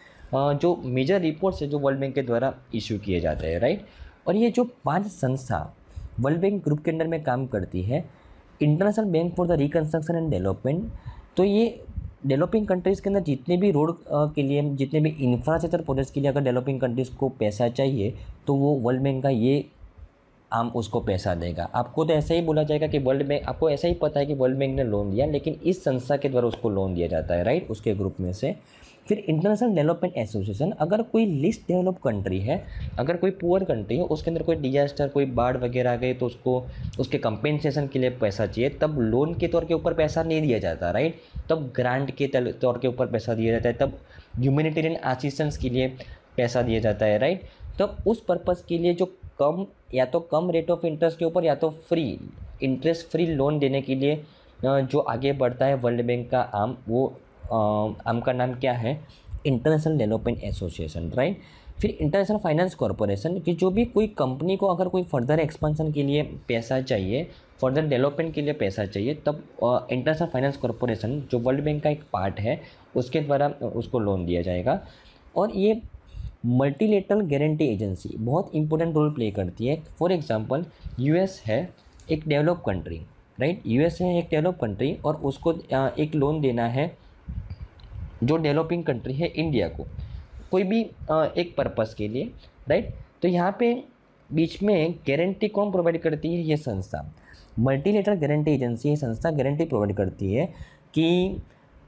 जो मेजर रिपोर्ट्स है जो वर्ल्ड बैंक के द्वारा इशू किए जाते हैं, राइट। और ये जो 5 संस्था वर्ल्ड बैंक ग्रुप के अंदर में काम करती है, international bank for the reconstruction and development, तो ये डेवलपिंग कंट्रीज़ के अंदर जितने भी रोड के लिए, जितने भी इंफ्रास्ट्रक्चर प्रोजेक्ट्स के लिए अगर डेवलपिंग कंट्रीज़ को पैसा चाहिए, तो वो वर्ल्ड बैंक का ये आम उसको पैसा देगा। आपको तो ऐसा ही बोला जाएगा कि वर्ल्ड बैंक, आपको ऐसा ही पता है कि वर्ल्ड बैंक ने लोन दिया, लेकिन इस संस्था के द्वारा उसको लोन दिया जाता है, राइट, उसके ग्रुप में से। फिर इंटरनेशनल डेवलपमेंट एसोसिएशन, अगर कोई लिस्ट डेवलप कंट्री है, अगर कोई पुअर कंट्री है, उसके अंदर कोई डिजास्टर, कोई बाढ़ वगैरह आ गई, तो उसको उसके कंपेंसेशन के लिए पैसा चाहिए, तब लोन के तौर के ऊपर पैसा नहीं दिया जाता, राइट, तब ग्रांट के तौर के ऊपर पैसा दिया जाता है, तब ह्यूमैनिटेरियन असिस्टेंस के लिए पैसा दिया जाता है, राइट। तब उस पर्पज़ के लिए जो कम, या तो कम रेट ऑफ इंटरेस्ट के ऊपर, या तो फ्री इंटरेस्ट फ्री लोन देने के लिए जो आगे बढ़ता है वर्ल्ड बैंक का आर्म, वो आर्म का नाम क्या है, इंटरनेशनल डेवलपमेंट एसोसिएशन, राइट। फिर इंटरनेशनल फाइनेंस कॉरपोरेशन, कि जो भी कोई कंपनी को अगर कोई फर्दर एक्सपेंशन के लिए पैसा चाहिए, फर्दर डेवलपमेंट के लिए पैसा चाहिए, तब इंटरनेशनल फाइनेंस कॉरपोरेशन, जो वर्ल्ड बैंक का एक पार्ट है, उसके द्वारा उसको लोन दिया जाएगा। और ये मल्टीलेटरल गारंटी एजेंसी बहुत इंपॉर्टेंट रोल प्ले करती है। फॉर एग्जांपल, यूएस है एक डेवलप कंट्री, राइट, यूएस है एक डेवलप कंट्री, और उसको एक लोन देना है जो डेवलपिंग कंट्री है इंडिया को, कोई भी एक पर्पस के लिए, राइट। तो यहाँ पे बीच में गारंटी कौन प्रोवाइड करती है, ये संस्था मल्टीलेटरल गारंटी एजेंसी, ये संस्था गारंटी प्रोवाइड करती है कि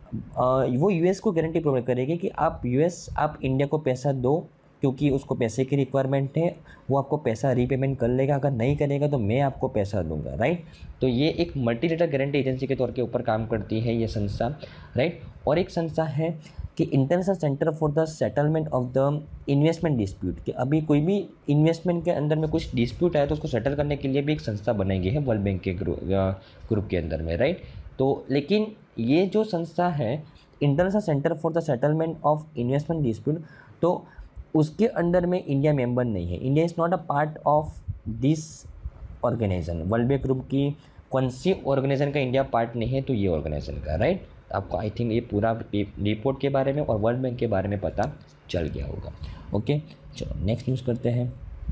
वो यूएस को गारंटी प्रोवाइड करेगी कि आप यूएस, आप इंडिया को पैसा दो, क्योंकि उसको पैसे की रिक्वायरमेंट है, वो आपको पैसा रीपेमेंट कर लेगा, अगर नहीं करेगा तो मैं आपको पैसा दूंगा, राइट। तो ये एक मल्टीलेटरल गारंटी एजेंसी के तौर के ऊपर काम करती है ये संस्था, राइट। और एक संस्था है कि international centre for the settlement of the investment dispute, कि अभी कोई भी इन्वेस्टमेंट के अंदर में कुछ डिस्प्यूट आया तो उसको सेटल करने के लिए भी एक संस्था बनाई गई है वर्ल्ड बैंक के ग्रुप के अंदर में, राइट। तो लेकिन ये जो संस्था है international centre for the settlement of investment dispute, तो उसके अंडर में इंडिया मेंबर नहीं है। India is not a part of this organisation. World bank group की कौन सी ऑर्गेनाइजेशन का इंडिया पार्ट नहीं है, तो ये ऑर्गेनाइजेशन का, राइट। आपको आई थिंक ये पूरा रिपोर्ट के बारे में और वर्ल्ड बैंक के बारे में पता चल गया होगा। ओके, चलो नेक्स्ट न्यूज़ करते हैं।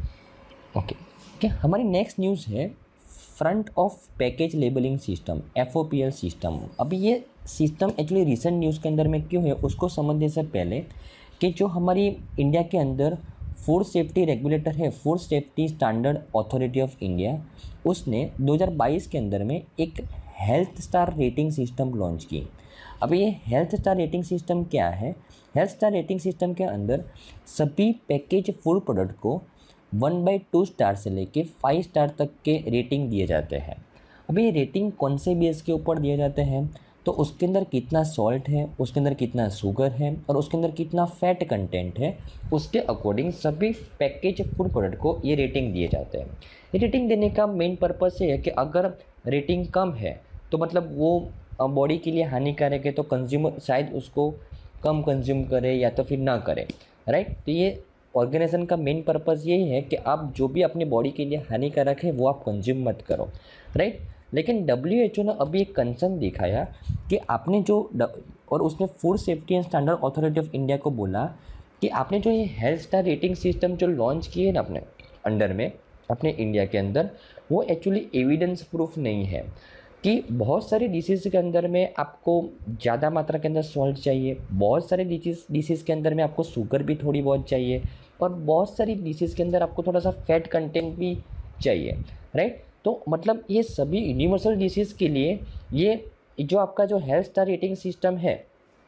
ओके, हमारी नेक्स्ट न्यूज़ है front of package labelling system, FOPL system. अभी ये सिस्टम एक्चुअली रिसेंट न्यूज़ के अंदर में क्यों है, उसको समझने से पहले कि जो हमारी इंडिया के अंदर फूड सेफ्टी रेगुलेटर है, food safety standard authority of India, उसने 2022 के अंदर में एक health star rating system launch की। अभी ये हेल्थ स्टार रेटिंग सिस्टम क्या है, हेल्थ स्टार रेटिंग सिस्टम के अंदर सभी पैकेज फूड प्रोडक्ट को 1/2 स्टार से लेके 5 स्टार तक के रेटिंग दिए जाते हैं। अभी ये रेटिंग कौन से बेस के ऊपर दिए जाते हैं, तो उसके अंदर कितना सॉल्ट है, उसके अंदर कितना शुगर है, और उसके अंदर कितना फैट कंटेंट है, उसके अकॉर्डिंग सभी पैकेज फूड प्रोडक्ट को ये रेटिंग दिए जाते हैं। ये रेटिंग देने का मेन पर्पस ये है कि अगर रेटिंग कम है तो मतलब वो बॉडी के लिए हानिकारक है, तो कंज्यूमर शायद उसको कम कंज्यूम करे या तो फिर ना करे, राइट। तो ये ऑर्गेनाइजेशन का मेन पर्पस यही है कि आप जो भी अपनी बॉडी के लिए हानिकारक है वो आप कंज्यूम मत करो, राइट। लेकिन WHO ने अभी एक कंसर्न दिखाया कि आपने जो और उसने food safety and standard authority of India को बोला कि आपने जो ये हेल्थ स्टार रेटिंग सिस्टम जो लॉन्च किए ना अपने अंडर में, अपने इंडिया के अंदर, वो एक्चुअली एविडेंस प्रूफ नहीं है। कि बहुत सारी डिसीज़ के अंदर में आपको ज़्यादा मात्रा के अंदर सॉल्ट चाहिए, बहुत सारे डिसीज़ के अंदर में आपको शुगर भी थोड़ी बहुत चाहिए, और बहुत सारी डिसीज़ के अंदर आपको थोड़ा सा फैट कंटेंट भी चाहिए, राइट। तो मतलब ये सभी यूनिवर्सल डिसीज़ के लिए ये जो आपका जो हेल्थ स्टार रेटिंग सिस्टम है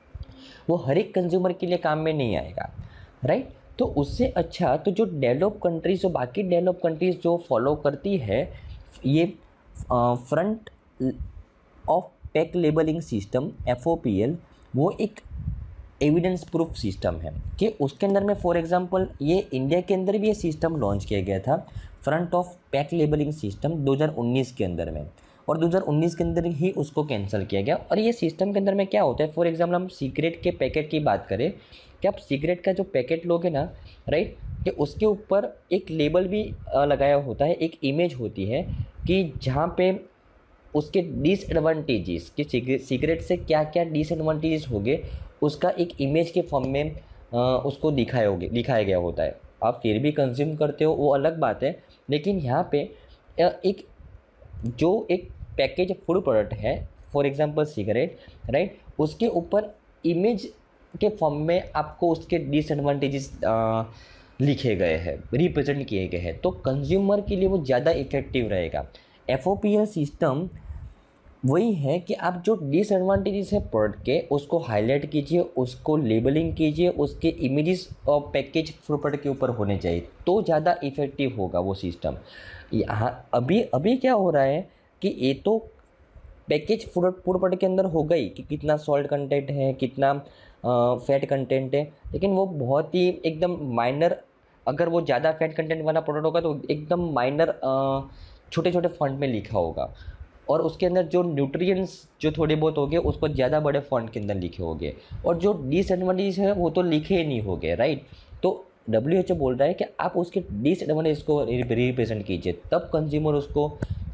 वो हर एक कंज्यूमर के लिए काम में नहीं आएगा, राइट। तो उससे अच्छा तो जो डेवलप कंट्रीज़, जो बाकी डेवलप कंट्रीज़ जो फॉलो करती है ये front of pack labelling system FOPL, वो एक एविडेंस प्रूफ सिस्टम है कि उसके अंदर में फॉर एग्जांपल ये इंडिया के अंदर भी ये सिस्टम लॉन्च किया गया था, front of pack labelling system 2019 के अंदर में, और 2019 के अंदर ही उसको कैंसिल किया गया। और ये सिस्टम के अंदर में क्या होता है, फॉर एग्जांपल हम सिगरेट के पैकेट की बात करें कि आप सिगरेट का जो पैकेट लोगे ना, राइट, कि उसके ऊपर एक लेबल भी लगाया होता है, एक इमेज होती है कि जहाँ पे उसके डिसएडवांटेजेस कि सिगरेट से क्या क्या डिसएडवांटेजेस हो गए उसका एक इमेज के फॉर्म में उसको दिखाया गया होता है। आप फिर भी कंज्यूम करते हो वो अलग बात है, लेकिन यहाँ पे एक पैकेज फूड प्रोडक्ट है, फॉर एग्जांपल सिगरेट, राइट, उसके ऊपर इमेज के फॉर्म में आपको उसके डिसएडवांटेजेस लिखे गए हैं, रिप्रेजेंट किए गए हैं, तो कंज्यूमर के लिए वो ज़्यादा इफेक्टिव रहेगा। FOPL सिस्टम वही है कि आप जो डिसएडवांटेजेस है प्रोडक्ट के उसको हाईलाइट कीजिए, उसको लेबलिंग कीजिए, उसके इमेजेस और पैकेज प्रोडक्ट के ऊपर होने चाहिए, तो ज़्यादा इफेक्टिव होगा वो सिस्टम। यहाँ अभी अभी क्या हो रहा है कि ये तो पैकेज फूड प्रोडक्ट के अंदर हो गई कि कितना सॉल्ट कंटेंट है, कितना फैट कंटेंट है, लेकिन वो बहुत ही एकदम माइनर, अगर वो ज़्यादा फैट कंटेंट वाला प्रोडक्ट होगा तो एकदम माइनर छोटे छोटे फॉन्ट में लिखा होगा, और उसके अंदर जो न्यूट्रिएंट्स जो थोड़े बहुत होंगे उसको ज़्यादा बड़े फॉन्ट के अंदर लिखे होंगे, और जो डिसएडवांटेज है वो तो लिखे ही नहीं होंगे, राइट। तो WHO बोल रहा है कि आप उसके डिसएडवांटेज को रिप्रेजेंट कीजिए, तब कंज्यूमर उसको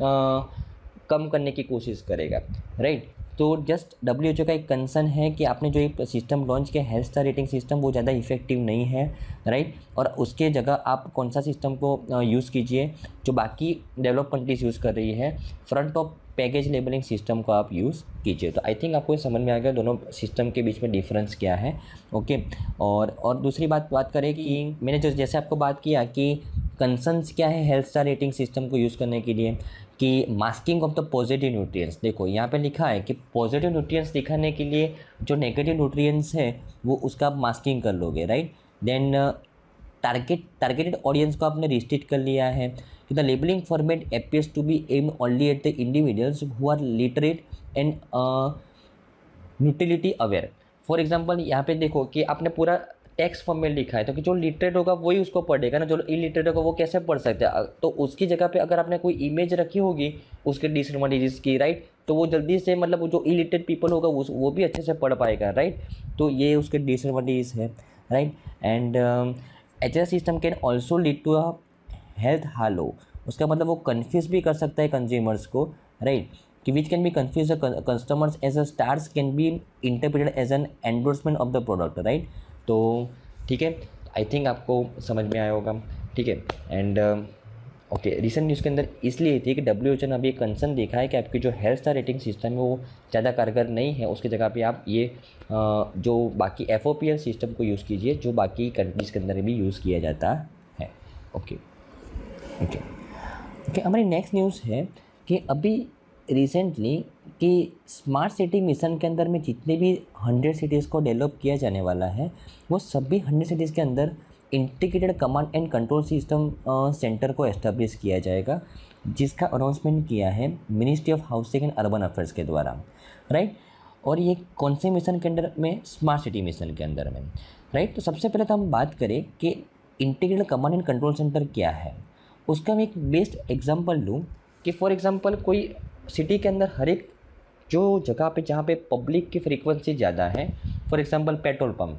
कम करने की कोशिश करेगा, राइट। तो जस्ट WHO का एक कंसर्न है कि आपने जो एक सिस्टम लॉन्च किया हेल्थ स्टार रेटिंग सिस्टम वो ज़्यादा इफेक्टिव नहीं है, राइट, और उसके जगह आप कौन सा सिस्टम को यूज़ कीजिए जो बाकी डेवलप कंट्रीज यूज़ कर रही है, front of package labelling system को आप यूज़ कीजिए। तो आई थिंक आपको ये समझ में आ गया दोनों सिस्टम के बीच में डिफरेंस क्या है, ओके। और दूसरी बात करें कि मैंने जो जैसे आपको बात किया कि कंसर्न्स क्या है हेल्थ स्टार रेटिंग सिस्टम को यूज़ करने के लिए, कि masking of the positive nutrients. देखो यहाँ पे लिखा है कि पॉजिटिव न्यूट्रिएंट्स दिखाने के लिए जो नेगेटिव न्यूट्रिएंट्स है वो उसका आप मास्किंग कर लोगे, राइट। देन टारगेटेड ऑडियंस को आपने रिस्ट्रिक्ट कर लिया है कि the labelling format appears to be aimed only at the individuals who are literate and nutrition aware. For example यहाँ पे देखो कि आपने पूरा टेक्स्ट फॉर्म में लिखा है, तो कि जो लिटरेट होगा वही उसको पढ़ेगा ना, जो इलिटरेट होगा वो कैसे पढ़ सकता है। तो उसकी जगह पे अगर आपने कोई इमेज रखी होगी उसके डिसएडवांटेजेस की, राइट, तो वो जल्दी से मतलब वो जो इलिटरेट पीपल होगा वो भी अच्छे से पढ़ पाएगा, राइट। तो ये उसके डिसएडवांटेजेस है, right. And HRS system can also lead to a health halo. उसका मतलब वो कन्फ्यूज़ भी कर सकता है कंज्यूमर्स को, राइट, कि which can be confuse customers as a stars can be interpreted as an endorsement of the product, right. तो ठीक है, आई थिंक आपको समझ में आया होगा, ठीक है। एंड ओके, रिसेंट न्यूज़ के अंदर इसलिए थी कि WHO ने अभी एक कंसर्न देखा है कि आपकी जो हेल्थ स्टार रेटिंग सिस्टम है वो ज़्यादा कारगर नहीं है, उसकी जगह पे आप ये जो बाकी FOPL सिस्टम को यूज़ कीजिए जो बाकी कंट्रीज़ के अंदर भी यूज़ किया जाता है, ओके ओके ओके। हमारी नेक्स्ट न्यूज़ है कि अभी रिसेंटली कि स्मार्ट सिटी मिशन के अंदर में जितने भी 100 सिटीज़ को डेवलप किया जाने वाला है वो सभी 100 सिटीज़ के अंदर integrated command and control system centre को एस्टेब्लिश किया जाएगा, जिसका अनाउंसमेंट किया है ministry of housing and urban affairs के द्वारा, राइट। और ये कौन से मिशन के अंदर में, स्मार्ट सिटी मिशन के अंदर में, राइट। तो सबसे पहले तो हम बात करें कि integrated command and control centre क्या है। उसका मैं एक बेस्ट एग्जाम्पल लूँ कि फॉर एग्ज़ाम्पल कोई सिटी के अंदर हर एक जो जगह पे जहाँ पे पब्लिक की फ्रीक्वेंसी ज़्यादा है, for example petrol pump,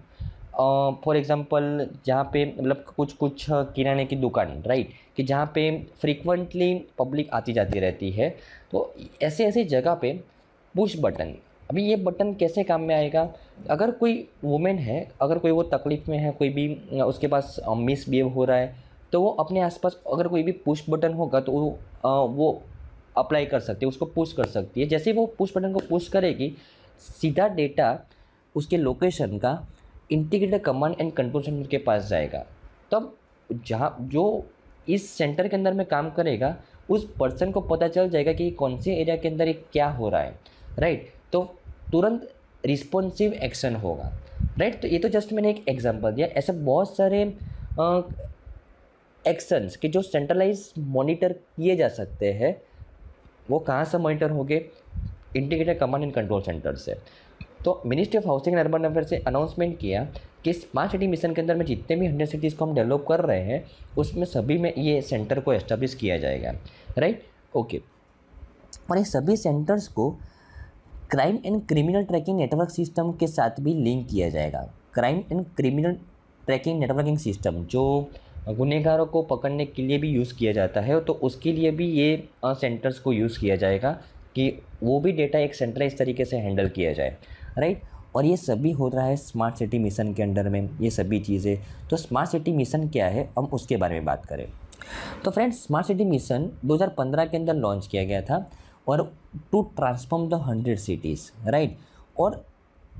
for example जहाँ पे मतलब कुछ किराने की दुकान, राइट, कि जहाँ पे फ्रीक्वेंटली पब्लिक आती जाती रहती है, तो ऐसे ऐसे जगह पे पुश बटन। अभी ये बटन कैसे काम में आएगा, अगर कोई वुमेन है, अगर कोई वो तकलीफ़ में है, कोई भी उसके पास मिसबिहेव हो रहा है, तो वो अपने आसपास अगर कोई भी पुश बटन होगा तो वो अप्लाई कर सकती है, उसको पुश कर सकती है। जैसे ही वो पुश बटन को पुश करेगी, सीधा डेटा उसके लोकेशन का integrated command and control centre के पास जाएगा। तब जहाँ जो इस सेंटर के अंदर में काम करेगा उस पर्सन को पता चल जाएगा कि कौन से एरिया के अंदर क्या हो रहा है, राइट। तो तुरंत रिस्पॉन्सिव एक्शन होगा, राइट। तो ये तो जस्ट मैंने एक एग्जांपल दिया, ऐसे बहुत सारे एक्शंस कि जो सेंट्रलाइज मॉनिटर किए जा सकते हैं, वो कहाँ से मॉनिटर होंगे, integrated command and control centre से। तो ministry of housing and urban affair से अनाउंसमेंट किया कि स्मार्ट सिटी मिशन के अंदर में जितने भी 100 सिटीज़ को हम डेवलप कर रहे हैं उसमें सभी में ये सेंटर को एस्टेब्लिश किया जाएगा, राइट, ओके। और ये सभी सेंटर्स को crime and criminal tracking network system के साथ भी लिंक किया जाएगा। Crime and criminal tracking networking system जो गुनहगारों को पकड़ने के लिए भी यूज़ किया जाता है, तो उसके लिए भी ये सेंटर्स को यूज़ किया जाएगा कि वो भी डेटा एक सेंट्रलाइज तरीके से हैंडल किया जाए, राइट। और ये सभी हो रहा है स्मार्ट सिटी मिशन के अंडर में, ये सभी चीज़ें। तो स्मार्ट सिटी मिशन क्या है, हम उसके बारे में बात करें तो फ्रेंड्स, स्मार्ट सिटी मिशन 2015 के अंदर लॉन्च किया गया था और to transform the 100 cities, right. और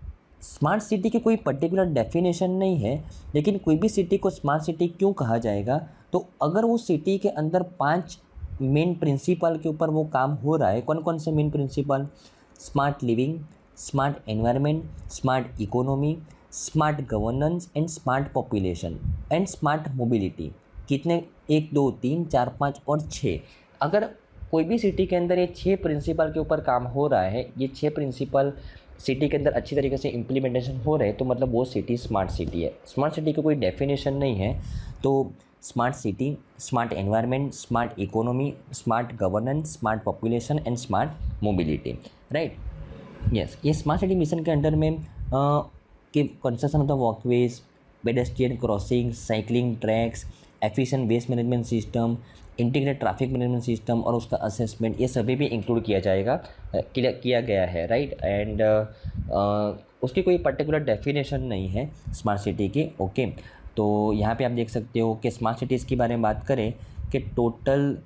स्मार्ट सिटी की कोई पर्टिकुलर डेफिनेशन नहीं है, लेकिन कोई भी सिटी को स्मार्ट सिटी क्यों कहा जाएगा, तो अगर वो सिटी के अंदर 5 मेन प्रिंसिपल के ऊपर वो काम हो रहा है। कौन कौन से main principle? Smart living, smart environment, smart economy, smart governance and smart population and smart mobility. कितने? 1 2 3 4 5 और 6। अगर कोई भी सिटी के अंदर ये 6 प्रिंसिपल के ऊपर काम हो रहा है, ये 6 प्रिंसिपल सिटी के अंदर अच्छी तरीके से इम्प्लीमेंटेशन हो रहे हैं, तो मतलब वो सिटी स्मार्ट सिटी है। स्मार्ट सिटी की कोई डेफिनेशन नहीं है। तो smart city, smart environment, smart economy, smart governance, smart population and smart mobility, right. Yes, ये स्मार्ट सिटी मिशन के अंडर में कि construction of the walkways, pedestrian crossing, cycling tracks, efficient waste management system, integrated traffic management system और उसका असेसमेंट, ये सभी भी इंक्लूड किया जाएगा, किया गया है, राइट। एंड उसकी कोई पर्टिकुलर डेफिनेशन नहीं है स्मार्ट सिटी की। ओके, तो यहाँ पे आप देख सकते हो कि स्मार्ट सिटीज़ के बारे में बात करें कि टोटल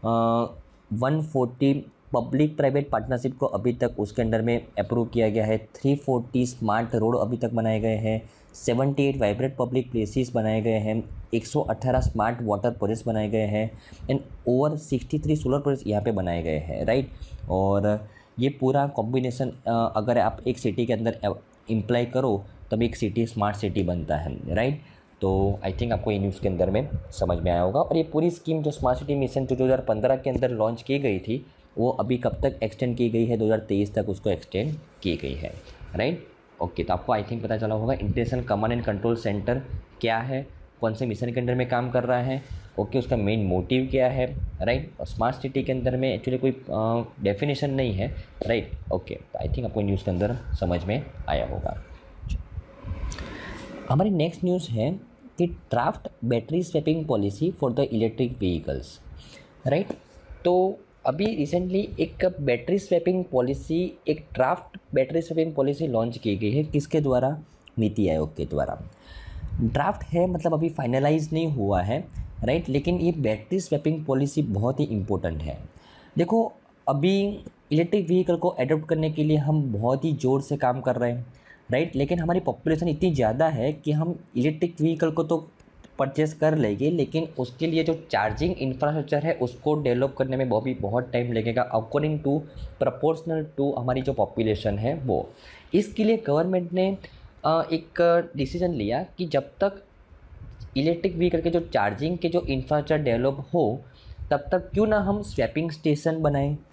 140 पब्लिक प्राइवेट पार्टनरशिप को अभी तक उसके अंडर में अप्रूव किया गया है। 340 स्मार्ट रोड अभी तक बनाए गए हैं। 78 वाइब्रेंट पब्लिक प्लेसेस बनाए गए हैं। 118 स्मार्ट वाटर प्रोजेक्ट्स बनाए गए हैं एंड ओवर 63 सोलर प्रोजेक्ट्स यहाँ पे बनाए गए हैं, राइट। और ये पूरा कॉम्बिनेशन अगर आप एक सिटी के अंदर इम्प्लाई करो तब एक सिटी स्मार्ट सिटी बनता है, राइट। तो आई थिंक आपको ये न्यूज़ के अंदर में समझ में आया होगा। और ये पूरी स्कीम जो स्मार्ट सिटी मिशन 2015 के अंदर लॉन्च की गई थी, वो अभी कब तक एक्सटेंड की गई है? 2023 तक उसको एक्सटेंड की गई है, राइट। ओके, तो आपको आई थिंक पता चला होगा international command and control centre क्या है, कौन से मिशन के अंदर में काम कर रहा है, ओके, उसका मेन मोटिव क्या है, राइट। और स्मार्ट सिटी के अंदर में एक्चुअली कोई डेफिनेशन नहीं है, राइट। ओके, तो आई थिंक आपको न्यूज़ के अंदर समझ में आया होगा। हमारी नेक्स्ट न्यूज़ है कि draft battery swapping policy for the electric vehicles, right. तो अभी रिसेंटली एक बैटरी स्वैपिंग पॉलिसी, एक draft battery swapping policy launch की गई है। किसके द्वारा? नीति आयोग के द्वारा। ड्राफ्ट है, मतलब अभी फाइनलाइज नहीं हुआ है, राइट। लेकिन ये बैटरी स्वैपिंग पॉलिसी बहुत ही इम्पोर्टेंट है। देखो, अभी इलेक्ट्रिक व्हीकल को एडॉप्ट करने के लिए हम बहुत ही ज़ोर से काम कर रहे हैं, राइट। लेकिन हमारी पॉपुलेशन इतनी ज़्यादा है कि हम इलेक्ट्रिक व्हीकल को तो परचेस कर लेंगे, लेकिन उसके लिए जो चार्जिंग इंफ्रास्ट्रक्चर है उसको डेवलप करने में बहुत टाइम लगेगा, अकॉर्डिंग टू प्रोपोर्शनल टू हमारी जो पॉपुलेशन है वो। इसके लिए गवर्नमेंट ने एक डिसीजन लिया कि जब तक इलेक्ट्रिक व्हीकल के जो चार्जिंग के जो इंफ्रास्ट्रक्चर डेवलप हो, तब तक क्यों ना हम स्वैपिंग स्टेशन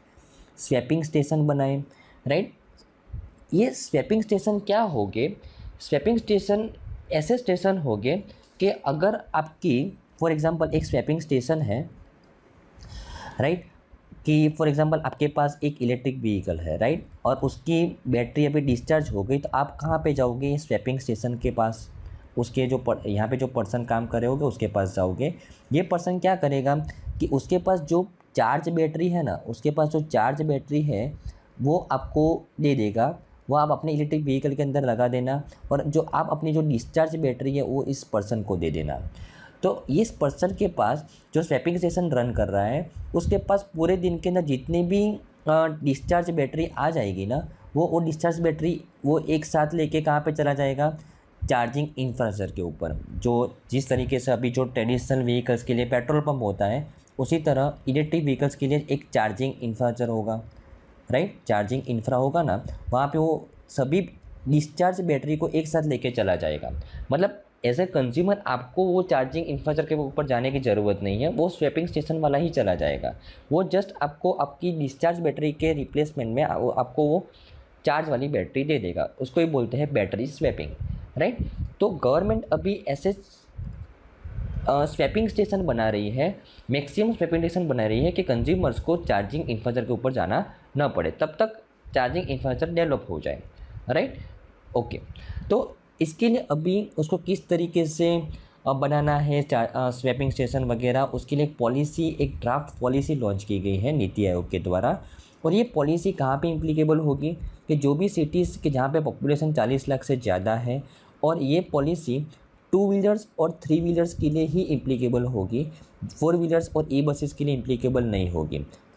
बनाएं, राइट। ये स्वैपिंग स्टेशन क्या होंगे? स्वैपिंग स्टेशन ऐसे स्टेशन होंगे कि अगर आपकी फॉर एग्ज़ाम्पल एक स्वैपिंग स्टेशन है, राइट, कि फॉर एग्ज़ाम्पल आपके पास एक इलेक्ट्रिक व्हीकल है, राइट, और उसकी बैटरी अभी डिस्चार्ज हो गई, तो आप कहाँ पे जाओगे? स्वैपिंग स्टेशन के पास। उसके जो यहाँ पे जो पर्सन काम कर रहे होगे उसके पास जाओगे। ये पर्सन क्या करेगा कि उसके पास जो चार्ज बैटरी है ना, उसके पास जो चार्ज बैटरी है वो आपको दे देगा, वो आप अपने इलेक्ट्रिक व्हीकल के अंदर लगा देना, और जो आप अपनी जो डिस्चार्ज बैटरी है वो इस पर्सन को दे देना। तो इस पर्सन के पास जो स्वैपिंग स्टेशन रन कर रहा है उसके पास पूरे दिन के अंदर जितनी भी डिस्चार्ज बैटरी आ जाएगी ना, वो डिस्चार्ज बैटरी वो एक साथ लेके कहाँ पे चला जाएगा? चार्जिंग इंफ्रास्ट्रक्चर के ऊपर। जो जिस तरीके से अभी जो ट्रेडिशनल व्हीकल्स के लिए पेट्रोल पंप होता है, उसी तरह इलेक्ट्रिक व्हीकल्स के लिए एक चार्जिंग इंफ्रास्ट्रक्चर होगा, राइट। चार्जिंग इंफ्रा होगा ना, वहाँ पे वो सभी डिस्चार्ज बैटरी को एक साथ लेके चला जाएगा। मतलब एज ए कंज्यूमर आपको वो चार्जिंग इंफ्रास्ट्रक्चर के ऊपर जाने की ज़रूरत नहीं है, वो स्वैपिंग स्टेशन वाला ही चला जाएगा। वो जस्ट आपको आपकी डिस्चार्ज बैटरी के रिप्लेसमेंट में आपको वो चार्ज वाली बैटरी दे देगा। उसको ही बोलते हैं बैटरी स्वैपिंग, राइट। तो गवर्नमेंट अभी ऐसे स्वैपिंग स्टेशन बना रही है, मैक्सिमम स्वैपिंग स्टेशन बना रही है कि कंज्यूमर्स को चार्जिंग इंफ्रास्ट्रक्चर के ऊपर जाना ना पड़े, तब तक चार्जिंग इंफ्रास्ट्रक्चर डेवलप हो जाए, राइट। ओके, तो इसके लिए अभी उसको किस तरीके से बनाना है स्वैपिंग स्टेशन वगैरह, उसके लिए एक पॉलिसी, एक ड्राफ्ट पॉलिसी लॉन्च की गई है नीति आयोग के द्वारा। और ये पॉलिसी कहाँ पे इम्प्लीकेबल होगी? कि जो भी सिटीज़ के जहाँ पे पॉपुलेशन 40 लाख से ज़्यादा है, और ये पॉलिसी 2 व्हीलर्स और 3 व्हीलर्स के लिए ही इम्प्लीकेबल होगी, 4 व्हीलर्स और ई बसेस के लिए इम्प्लीकेबल नहीं होगी।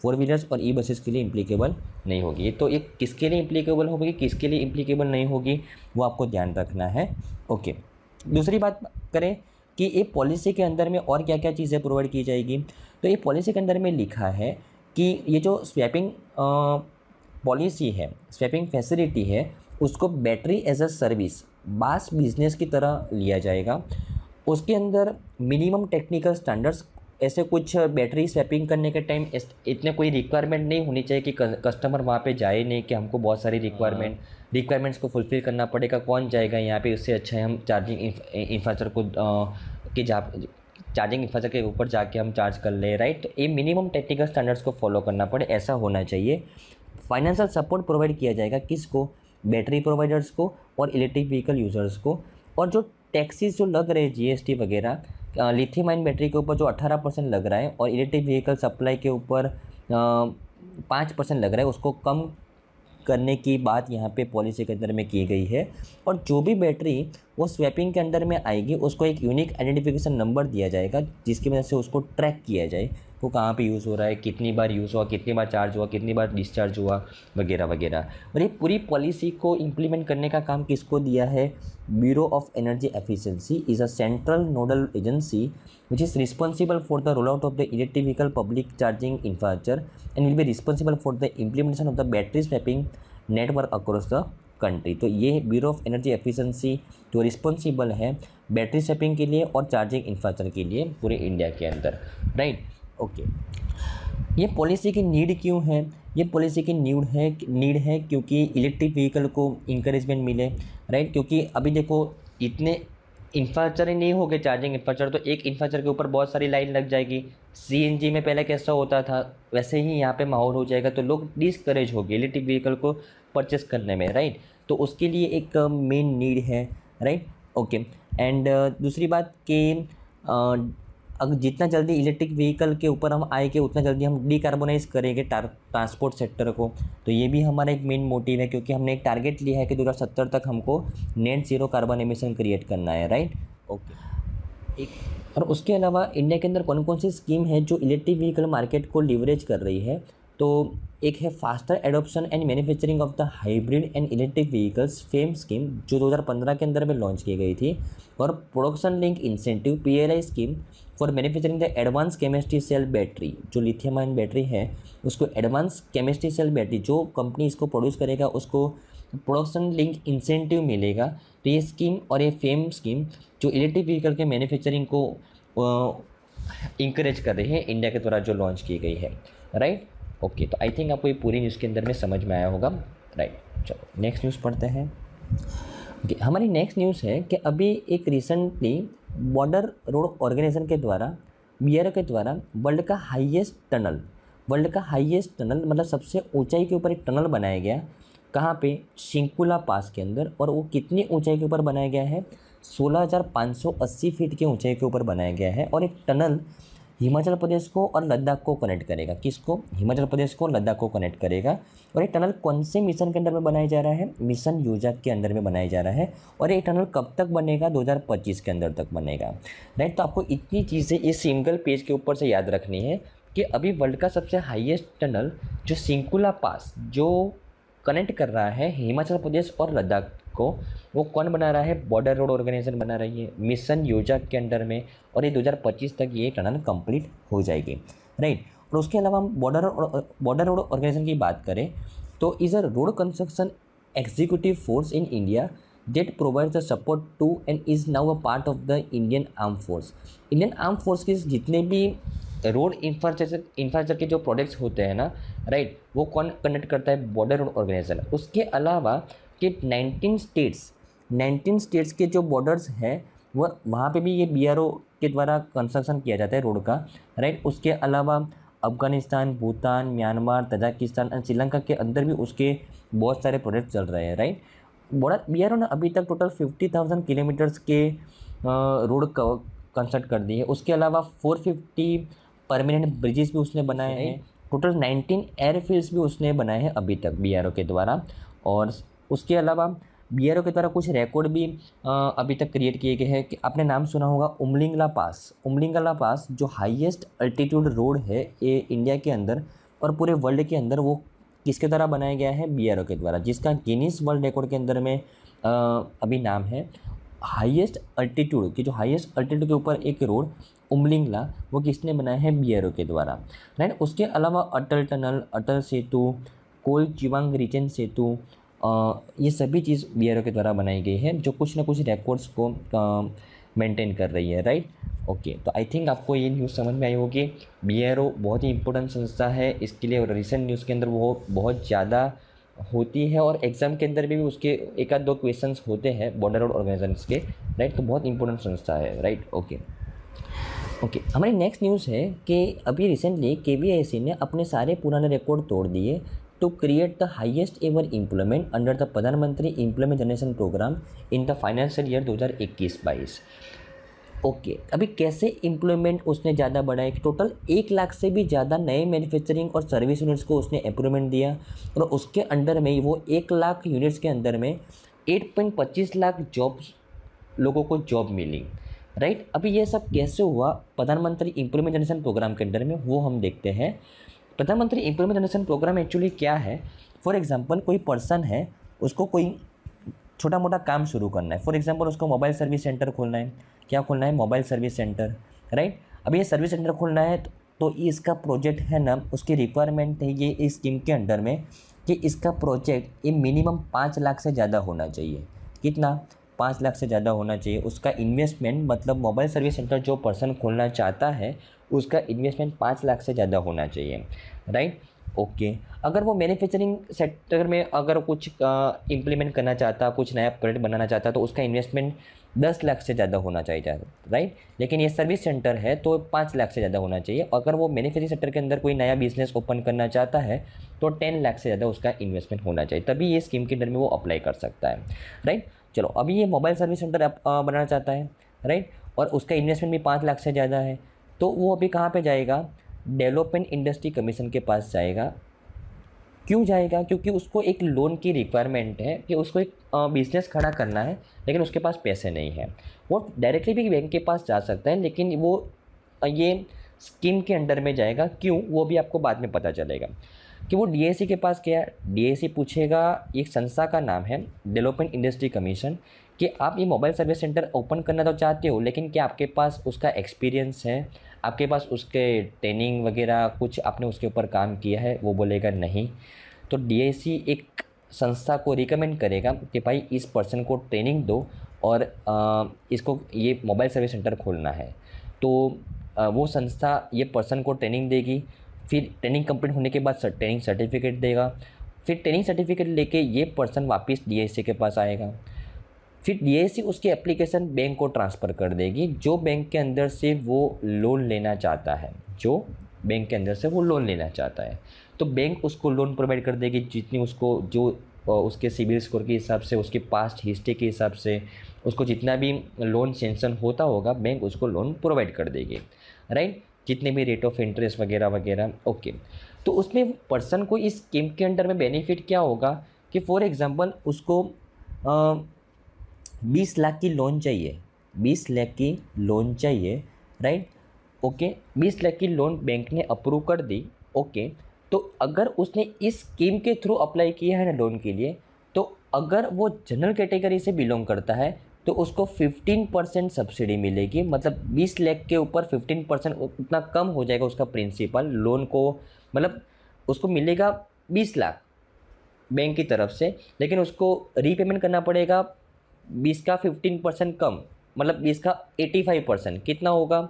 फोर व्हीलर्स और ई बसेस के लिए इम्प्लीकेबल नहीं होगी। तो ये किसके लिए इम्प्लीकेबल होगी, किसके लिए इम्प्लीकेबल नहीं होगी, वो आपको ध्यान रखना है। ओके, दूसरी बात करें कि ये पॉलिसी के अंदर में और क्या क्या चीज़ें प्रोवाइड की जाएगी। तो ये पॉलिसी के अंदर में लिखा है कि ये जो स्वैपिंग पॉलिसी है, स्वैपिंग फैसिलिटी है, उसको battery as a service based business की तरह लिया जाएगा। उसके अंदर मिनिमम टेक्निकल स्टैंडर्ड्स, ऐसे कुछ बैटरी स्वैपिंग करने के टाइम इतने कोई रिक्वायरमेंट नहीं होनी चाहिए कि कस्टमर वहाँ पे जाए नहीं, कि हमको बहुत सारी रिक्वायरमेंट्स को फुलफ़िल करना पड़ेगा, कौन जाएगा यहाँ पे। उससे अच्छा है हम चार्जिंग इंफ्रास्ट्रक्चर को कि जहाँ चार्जिंग इंफ्रास्ट्रक्चर के ऊपर जाके हम चार्ज कर लें, राइट। तो ये मिनिमम टेक्निकल स्टैंडर्ड्स को फॉलो करना पड़े, ऐसा होना चाहिए। फाइनेंशियल सपोर्ट प्रोवाइड किया जाएगा किसको, बैटरी प्रोवाइडर्स को और इलेक्ट्रिक व्हीकल यूज़र्स को। और जो टैक्सीज जो लग रहे हैं जीएसटी वगैरह, लिथियम आयन बैटरी के ऊपर जो 18% लग रहा है और इलेक्ट्रिक व्हीकल सप्लाई के ऊपर 5% लग रहा है, उसको कम करने की बात यहाँ पे पॉलिसी के अंदर में की गई है। और जो भी बैटरी वो स्वैपिंग के अंदर में आएगी, उसको एक यूनिक आइडेंटिफिकेशन नंबर दिया जाएगा, जिसकी वजह से उसको ट्रैक किया जाए वो कहाँ पे यूज़ हो रहा है, कितनी बार यूज़ हुआ, कितनी बार चार्ज हुआ, कितनी बार डिस्चार्ज हुआ, वगैरह वगैरह। और ये पूरी पॉलिसी को इम्प्लीमेंट करने का काम किसको दिया है, bureau of energy efficiency is a central nodal agency which is responsible for the rollout of the electric vehicle public charging infrastructure and will be responsible for the implementation of the battery swapping network across the country. तो ये ब्यूरो ऑफ एनर्जी एफिशिएंसी जो रिस्पॉन्सिबल है बैटरी स्वैपिंग के लिए और चार्जिंग इंफ्रास्ट्रक्चर के लिए पूरे इंडिया के अंदर, राइट। ओके, ये पॉलिसी की नीड क्यों है, ये पॉलिसी की नीड है क्योंकि इलेक्ट्रिक व्हीकल को इंकरेजमेंट मिले, राइट। क्योंकि अभी देखो इतने इंफ्रास्ट्रक्चर ही नहीं हो गए, चार्जिंग इंफ्रास्ट्रक्चर, तो एक इंफ्रास्ट्रक्चर के ऊपर बहुत सारी लाइन लग जाएगी। सीएनजी में पहले कैसा होता था, वैसे ही यहाँ पे माहौल हो जाएगा, तो लोग डिस्करेज हो गए इलेक्ट्रिक व्हीकल को परचेस करने में, राइट। तो उसके लिए एक मेन नीड है, राइट। ओके, एंड दूसरी बात कि अगर जितना जल्दी इलेक्ट्रिक व्हीकल के ऊपर हम आएंगे उतना जल्दी हम डिकार्बोनाइज करेंगे ट्रांसपोर्ट सेक्टर को। तो ये भी हमारा एक मेन मोटिव है, क्योंकि हमने एक टारगेट लिया है कि 2070 तक हमको net zero carbon emission create करना है, राइट। ओके, एक और उसके अलावा इंडिया के अंदर कौन कौन सी स्कीम है जो इलेक्ट्रिक व्हीकल मार्केट को लिवरेज कर रही है। तो एक है faster adoption and manufacturing of the hybrid and electric vehicles FAME scheme, जो 2015 के अंदर में लॉन्च की गई थी। और production link incentive PLI scheme for manufacturing the advance chemistry cell battery, जो लिथियम आयन बैटरी है उसको एडवांस केमिस्ट्री सेल बैटरी जो कंपनी इसको प्रोड्यूस करेगा उसको प्रोडक्शन लिंक इंसेंटिव मिलेगा। तो ये स्कीम और ये फेम स्कीम जो इलेक्ट्रिक व्हीकल के मैन्युफैक्चरिंग को इंकरेज कर रही है इंडिया के द्वारा जो लॉन्च की गई है, राइट। ओके, तो आई थिंक आपको ये पूरी न्यूज़ के अंदर में समझ में आया होगा, राइट। चलो नेक्स्ट न्यूज़ पढ़ते हैं। ओके, हमारी नेक्स्ट न्यूज़ है कि अभी एक रिसेंटली बॉर्डर रोड ऑर्गेनाइजेशन के द्वारा बीआरओ के द्वारा वर्ल्ड का हाईएस्ट टनल मतलब सबसे ऊंचाई के ऊपर एक टनल बनाया गया। कहाँ पे, शिंकुला पास के अंदर। और वो कितनी ऊंचाई के ऊपर बनाया गया है, 16,580 फीट की ऊंचाई के ऊपर बनाया गया है। और एक टनल हिमाचल प्रदेश को और लद्दाख को कनेक्ट करेगा। किसको, हिमाचल प्रदेश को, लद्दाख को कनेक्ट करेगा। और ये टनल कौन से मिशन के अंदर में बनाया जा रहा है, मिशन योजना के अंदर में बनाया जा रहा है। और ये टनल कब तक बनेगा, 2025 के अंदर तक बनेगा, राइट। तो आपको इतनी चीज़ें इस सिंगल पेज के ऊपर से याद रखनी है कि अभी वर्ल्ड का सबसे हाईएस्ट टनल जो शिंकुला पास जो कनेक्ट कर रहा है हिमाचल प्रदेश और लद्दाख को, वो कौन बना रहा है, बॉर्डर रोड ऑर्गेनाइजेशन बना रही है मिशन योजना के अंडर में। और ये 2025 तक ये टनल कंप्लीट हो जाएगी, राइट। और उसके अलावा हम बॉर्डर रोड ऑर्गेनाइजेशन की बात करें तो is a road construction executive force in India that provides the support to and is now a part of the Indian Armed Force। Indian arm force के जितने भी रोड इंफ्रास्ट्रक्चर के जो प्रोडक्ट्स होते हैं ना, राइट, वो कौन कनेक्ट करता है, बॉर्डर रोड ऑर्गेनाइजेशन। उसके अलावा कि 19 स्टेट्स के जो बॉर्डर्स हैं वो वहाँ पे भी ये बीआरओ के द्वारा कंस्ट्रक्शन किया जाता है रोड का, राइट। उसके अलावा अफगानिस्तान, भूटान, म्यांमार, तजाकिस्तान और श्रीलंका के अंदर भी उसके बहुत सारे प्रोजेक्ट चल रहे हैं, राइट। बीआरओ ने अभी तक टोटल 50,000 किलोमीटर्स के रोड कंस्ट्रक्ट कर दी है। उसके अलावा 450 परमानेंट ब्रिजेस भी उसने बनाए हैं। टोटल 19 एयरफील्ड्स भी उसने बनाए हैं अभी तक बीआरओ के द्वारा। और उसके अलावा बीआरओ के द्वारा कुछ रिकॉर्ड भी अभी तक क्रिएट किए गए हैं कि आपने नाम सुना होगा उमलिंगला पास जो हाईएस्ट अल्टीट्यूड रोड है ये इंडिया के अंदर, और पूरे वर्ल्ड के अंदर वो किसके द्वारा बनाया गया है, BRO के द्वारा, जिसका गिनीज वर्ल्ड रिकॉर्ड के अंदर में अभी नाम है हाईएस्ट अल्टीट्यूड, कि जो हाईएस्ट अल्टीट्यूड के ऊपर एक रोड उमलिंगला, वो किसने बनाया है, BRO के द्वारा, राइट। उसके अलावा अटल टनल, अटल सेतु, कोल चिवांग रीचन सेतु, ये सभी चीज़ BRO के द्वारा बनाई गई है, जो कुछ ना कुछ रिकॉर्ड्स को मेंटेन कर रही है, राइट। ओके, तो आई थिंक आपको ये न्यूज़ समझ में आई होगी। BRO बहुत ही इंपॉर्टेंट संस्था है, इसके लिए रिसेंट न्यूज़ के अंदर वो बहुत ज़्यादा होती है, और एग्ज़ाम के अंदर भी उसके एक आध दो क्वेश्चंस होते हैं बॉर्डर रोड ऑर्गेनाइजेशंस के, राइट। तो बहुत इंपॉर्टेंट संस्था है, राइट। ओके, हमारी नेक्स्ट न्यूज़ है कि अभी रिसेंटली KVIC ने अपने सारे पुराने रिकॉर्ड तोड़ दिए to create the highest ever implement under the प्रधानमंत्री implement generation programme in the financial year 2021-22। Okay, अभी कैसे इम्प्लीमेंट उसने ज़्यादा बढ़ाया कि टोटल 1 लाख से भी ज़्यादा नए मैन्युफैक्चरिंग और सर्विस यूनिट्स को उसने अप्रूवमेंट दिया, और उसके अंडर में वो 1 लाख यूनिट्स के अंदर में 8.25 लाख जॉब्स, लोगों को जॉब मिली, राइट। अभी ये सब कैसे हुआ प्रधानमंत्री इम्प्लीमेंट जनरेशन प्रोग्राम के अंडर में, वो हम देखते हैं। प्रधानमंत्री इम्प्लीमेंट जनरेशन प्रोग्राम एक्चुअली क्या है। फॉर एग्जांपल कोई पर्सन है, उसको कोई छोटा मोटा काम शुरू करना है। फॉर एग्जांपल उसको मोबाइल सर्विस सेंटर खोलना है। क्या खोलना है, मोबाइल सर्विस सेंटर, राइट। अभी ये सर्विस सेंटर खोलना है तो इसका प्रोजेक्ट है ना, उसकी रिक्वायरमेंट है ये इस स्कीम के अंडर में कि इसका प्रोजेक्ट ये मिनिमम 5 लाख से ज़्यादा होना चाहिए। कितना, 5 लाख से ज़्यादा होना चाहिए। उसका इन्वेस्टमेंट, मतलब मोबाइल सर्विस सेंटर जो पर्सन खोलना चाहता है उसका इन्वेस्टमेंट 5 लाख से ज़्यादा होना चाहिए, राइट। ओके, अगर वो मैन्युफैक्चरिंग सेक्टर में अगर कुछ इम्प्लीमेंट करना चाहता, कुछ नया प्रोडक्ट बनाना चाहता, तो उसका इन्वेस्टमेंट 10 लाख से ज़्यादा होना चाहिए, राइट। लेकिन ये सर्विस सेंटर है तो 5 लाख से ज़्यादा होना चाहिए। अगर वो मैन्युफैक्चरिंग सेक्टर के अंदर कोई नया बिजनेस ओपन करना चाहता है तो 10 लाख से ज़्यादा उसका इन्वेस्टमेंट होना चाहिए, तभी ये स्कीम के अंदर में वो अप्लाई कर सकता है, राइट। चलो, अभी ये मोबाइल सर्विस सेंटर बनाना चाहता है, राइट, और उसका इन्वेस्टमेंट भी 5 लाख से ज़्यादा है, तो वो अभी कहाँ पे जाएगा, डेवलपमेंट इंडस्ट्री कमीशन के पास जाएगा। क्यों जाएगा, क्योंकि उसको एक लोन की रिक्वायरमेंट है कि उसको एक बिज़नेस खड़ा करना है, लेकिन उसके पास पैसे नहीं है। वो डायरेक्टली भी बैंक के पास जा सकता है, लेकिन वो ये स्कीम के अंडर में जाएगा। क्यों, वो भी आपको बाद में पता चलेगा कि वो DIC के पास गया। DIC पूछेगा, एक संस्था का नाम है डेवलपमेंट इंडस्ट्री कमीशन, कि आप ये मोबाइल सर्विस सेंटर ओपन करना तो चाहते हो, लेकिन क्या आपके पास उसका एक्सपीरियंस है, आपके पास उसके ट्रेनिंग वगैरह कुछ आपने उसके ऊपर काम किया है। वो बोलेगा नहीं, तो DIC एक संस्था को रिकमेंड करेगा कि भाई इस पर्सन को ट्रेनिंग दो और इसको ये मोबाइल सर्विस सेंटर खोलना है। तो वो संस्था ये पर्सन को ट्रेनिंग देगी, फिर ट्रेनिंग कंप्लीट होने के बाद ट्रेनिंग सर्टिफिकेट देगा। फिर ट्रेनिंग सर्टिफिकेट लेके ये पर्सन वापस DIC के पास आएगा। फिर DIC उसकी एप्लीकेशन बैंक को ट्रांसफ़र कर देगी, जो बैंक के अंदर से वो लोन लेना चाहता है, जो बैंक के अंदर से वो लोन लेना चाहता है, तो बैंक उसको लोन प्रोवाइड कर देगी, जितनी उसको जो उसके सिबिल स्कोर के हिसाब से, उसके पास्ट हिस्ट्री के हिसाब से, उसको जितना भी लोन सेंक्शन होता होगा, बैंक उसको लोन प्रोवाइड कर देगी, राइट, जितने भी रेट ऑफ इंटरेस्ट वगैरह वगैरह। ओके, तो उसमें पर्सन को इस स्कीम के अंडर में बेनिफिट क्या होगा कि फॉर एग्जांपल उसको 20 लाख की लोन चाहिए, 20 लाख की लोन चाहिए, राइट। ओके, 20 लाख की लोन बैंक ने अप्रूव कर दी। ओके, तो अगर उसने इस स्कीम के थ्रू अप्लाई किया है ना लोन के लिए, तो अगर वो जनरल कैटेगरी से बिलोंग करता है तो उसको 15% सब्सिडी मिलेगी। मतलब 20 लाख के ऊपर 15% उतना कम हो जाएगा उसका प्रिंसिपल लोन को, मतलब उसको मिलेगा 20 लाख बैंक की तरफ से, लेकिन उसको रीपेमेंट करना पड़ेगा 20 का 15% कम, मतलब 20 का 85%। कितना होगा,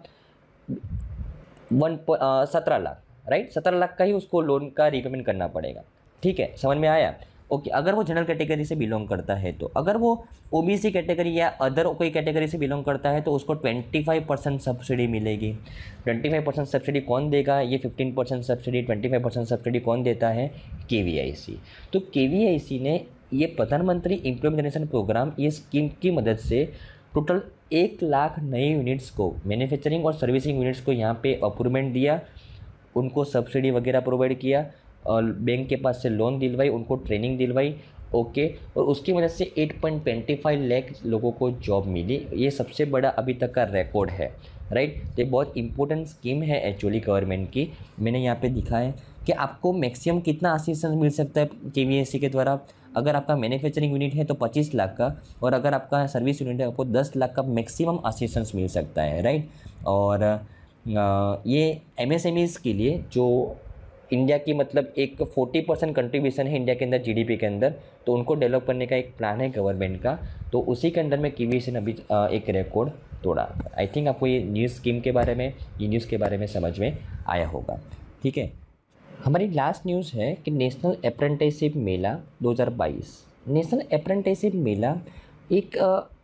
17 लाख, राइट। 17 लाख का ही उसको लोन का रीपेमेंट करना पड़ेगा। ठीक है, समझ में आया। ओके, अगर वो जनरल कैटेगरी से बिलोंग करता है तो, अगर वो OBC कैटेगरी या अदर कोई कैटेगरी से बिलोंग करता है तो उसको 25% सब्सिडी मिलेगी। 25% सब्सिडी कौन देगा, ये 15% सब्सिडी 25% सब्सिडी कौन देता है, KVIC। तो KVIC ने ये प्रधानमंत्री इम्प्लीमेंट जनरेशन प्रोग्राम, ये स्कीम की मदद से टोटल 1 लाख नए यूनिट्स को, मैन्युफैक्चरिंग और सर्विसिंग यूनिट्स को यहाँ पे अप्रूवमेंट दिया, उनको सब्सिडी वगैरह प्रोवाइड किया और बैंक के पास से लोन दिलवाई, उनको ट्रेनिंग दिलवाई ओके, और उसकी वजह से 8.25 लाख लोगों को जॉब मिली। ये सबसे बड़ा अभी तक का रिकॉर्ड है, राइट। तो ये बहुत इंपॉर्टेंट स्कीम है एक्चुअली गवर्नमेंट की। मैंने यहाँ पे दिखा है कि आपको मैक्सिमम कितना असिस्टेंस मिल सकता है KVSC के द्वारा। अगर आपका मैन्युफैक्चरिंग यूनिट है तो 25 लाख का, और अगर आपका सर्विस यूनिट है आपको 10 लाख का मैक्सिमम असिस्टेंस मिल सकता है, राइट। और ये MSMEs के लिए जो इंडिया की मतलब एक 40% कंट्रीब्यूशन है इंडिया के अंदर GDP के अंदर, तो उनको डेवलप करने का एक प्लान है गवर्नमेंट का। तो उसी के अंदर में KVSC ने अभी एक रिकॉर्ड तोड़ा। आई थिंक आपको ये न्यूज़ स्कीम के बारे में, ये न्यूज़ के बारे में समझ में आया होगा, ठीक है। हमारी लास्ट न्यूज़ है कि नेशनल अप्रेंटिसशिप मेला 2022। नेशनल अप्रेंटिसशिप मेला एक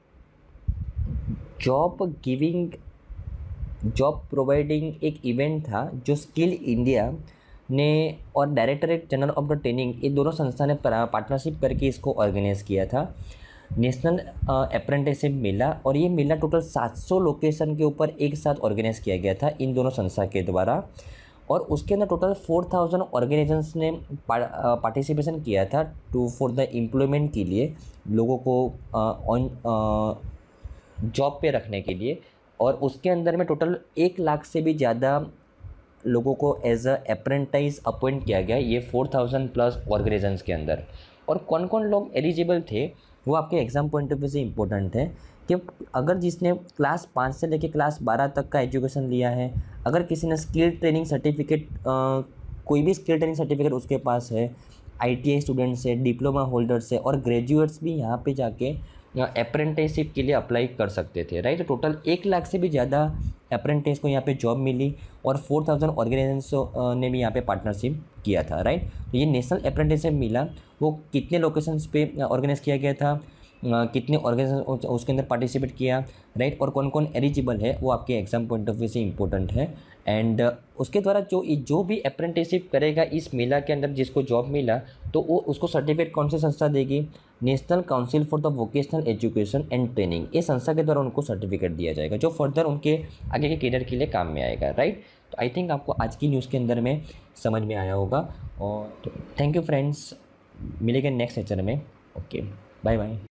जॉब प्रोवाइडिंग एक इवेंट था जो स्किल इंडिया ने और directorate general of the training, ये दोनों संस्था ने पार्टनरशिप करके इसको ऑर्गेनाइज़ किया था, नेशनल अप्रेंटिसशिप मेला। और ये मेला टोटल 700 लोकेशन के ऊपर एक साथ ऑर्गेनाइज़ किया गया था इन दोनों संस्था के द्वारा। और उसके अंदर टोटल 4000 ऑर्गेनाइजेशंस ने पार्टिसिपेशन किया था फॉर द एम्प्लॉयमेंट के लिए, लोगों को ऑन जॉब पे रखने के लिए। और उसके अंदर में टोटल 1 लाख से भी ज़्यादा लोगों को एज अ अप्रेंटाइज अपॉइंट किया गया ये 4000+ ऑर्गेनाइजेशंस के अंदर। और कौन कौन लोग एलिजिबल थे वो आपके एग्ज़ाम पॉइंट ऑफ व्यू से इम्पोर्टेंट है कि अगर जिसने क्लास 5 से लेकर क्लास 12 तक का एजुकेशन लिया है, अगर किसी ने स्किल ट्रेनिंग सर्टिफिकेट, कोई भी स्किल ट्रेनिंग सर्टिफिकेट उसके पास है, ITI स्टूडेंट्स है, डिप्लोमा होल्डर्स है, और ग्रेजुएट्स भी यहाँ पे जाके अप्रेंटिसशिप के लिए अप्लाई कर सकते थे, राइट। तो टोटल 1 लाख से भी ज़्यादा अप्रेंटिस को यहाँ पे जॉब मिली, और 4000 ऑर्गेनाइजेशंस ने भी यहाँ पे पार्टनरशिप किया था, राइट। तो ये नेशनल अप्रेंटिसशिप मिला वो कितने लोकेशंस पे ऑर्गेनाइज किया गया था, कितने ऑर्गेनाइजेशन उसके अंदर पार्टिसिपेट किया, राइट, और कौन कौन एलिजिबल है वो आपके एग्जाम पॉइंट ऑफ व्यू से इम्पोर्टेंट है। एंड उसके द्वारा जो भी अप्रेंटिसशिप करेगा इस मेला के अंदर, जिसको जॉब मिला, तो वो उसको सर्टिफिकेट कौन सी संस्था देगी, national council for the vocational education and training, इस संस्था के द्वारा उनको सर्टिफिकेट दिया जाएगा जो फर्दर उनके आगे के करियर के लिए काम में आएगा, राइट। तो आई थिंक आपको आज की न्यूज़ के अंदर में समझ में आया होगा। और थैंक यू फ्रेंड्स, मिलेंगे नेक्स्ट लेक्चर में। Okay, bye bye.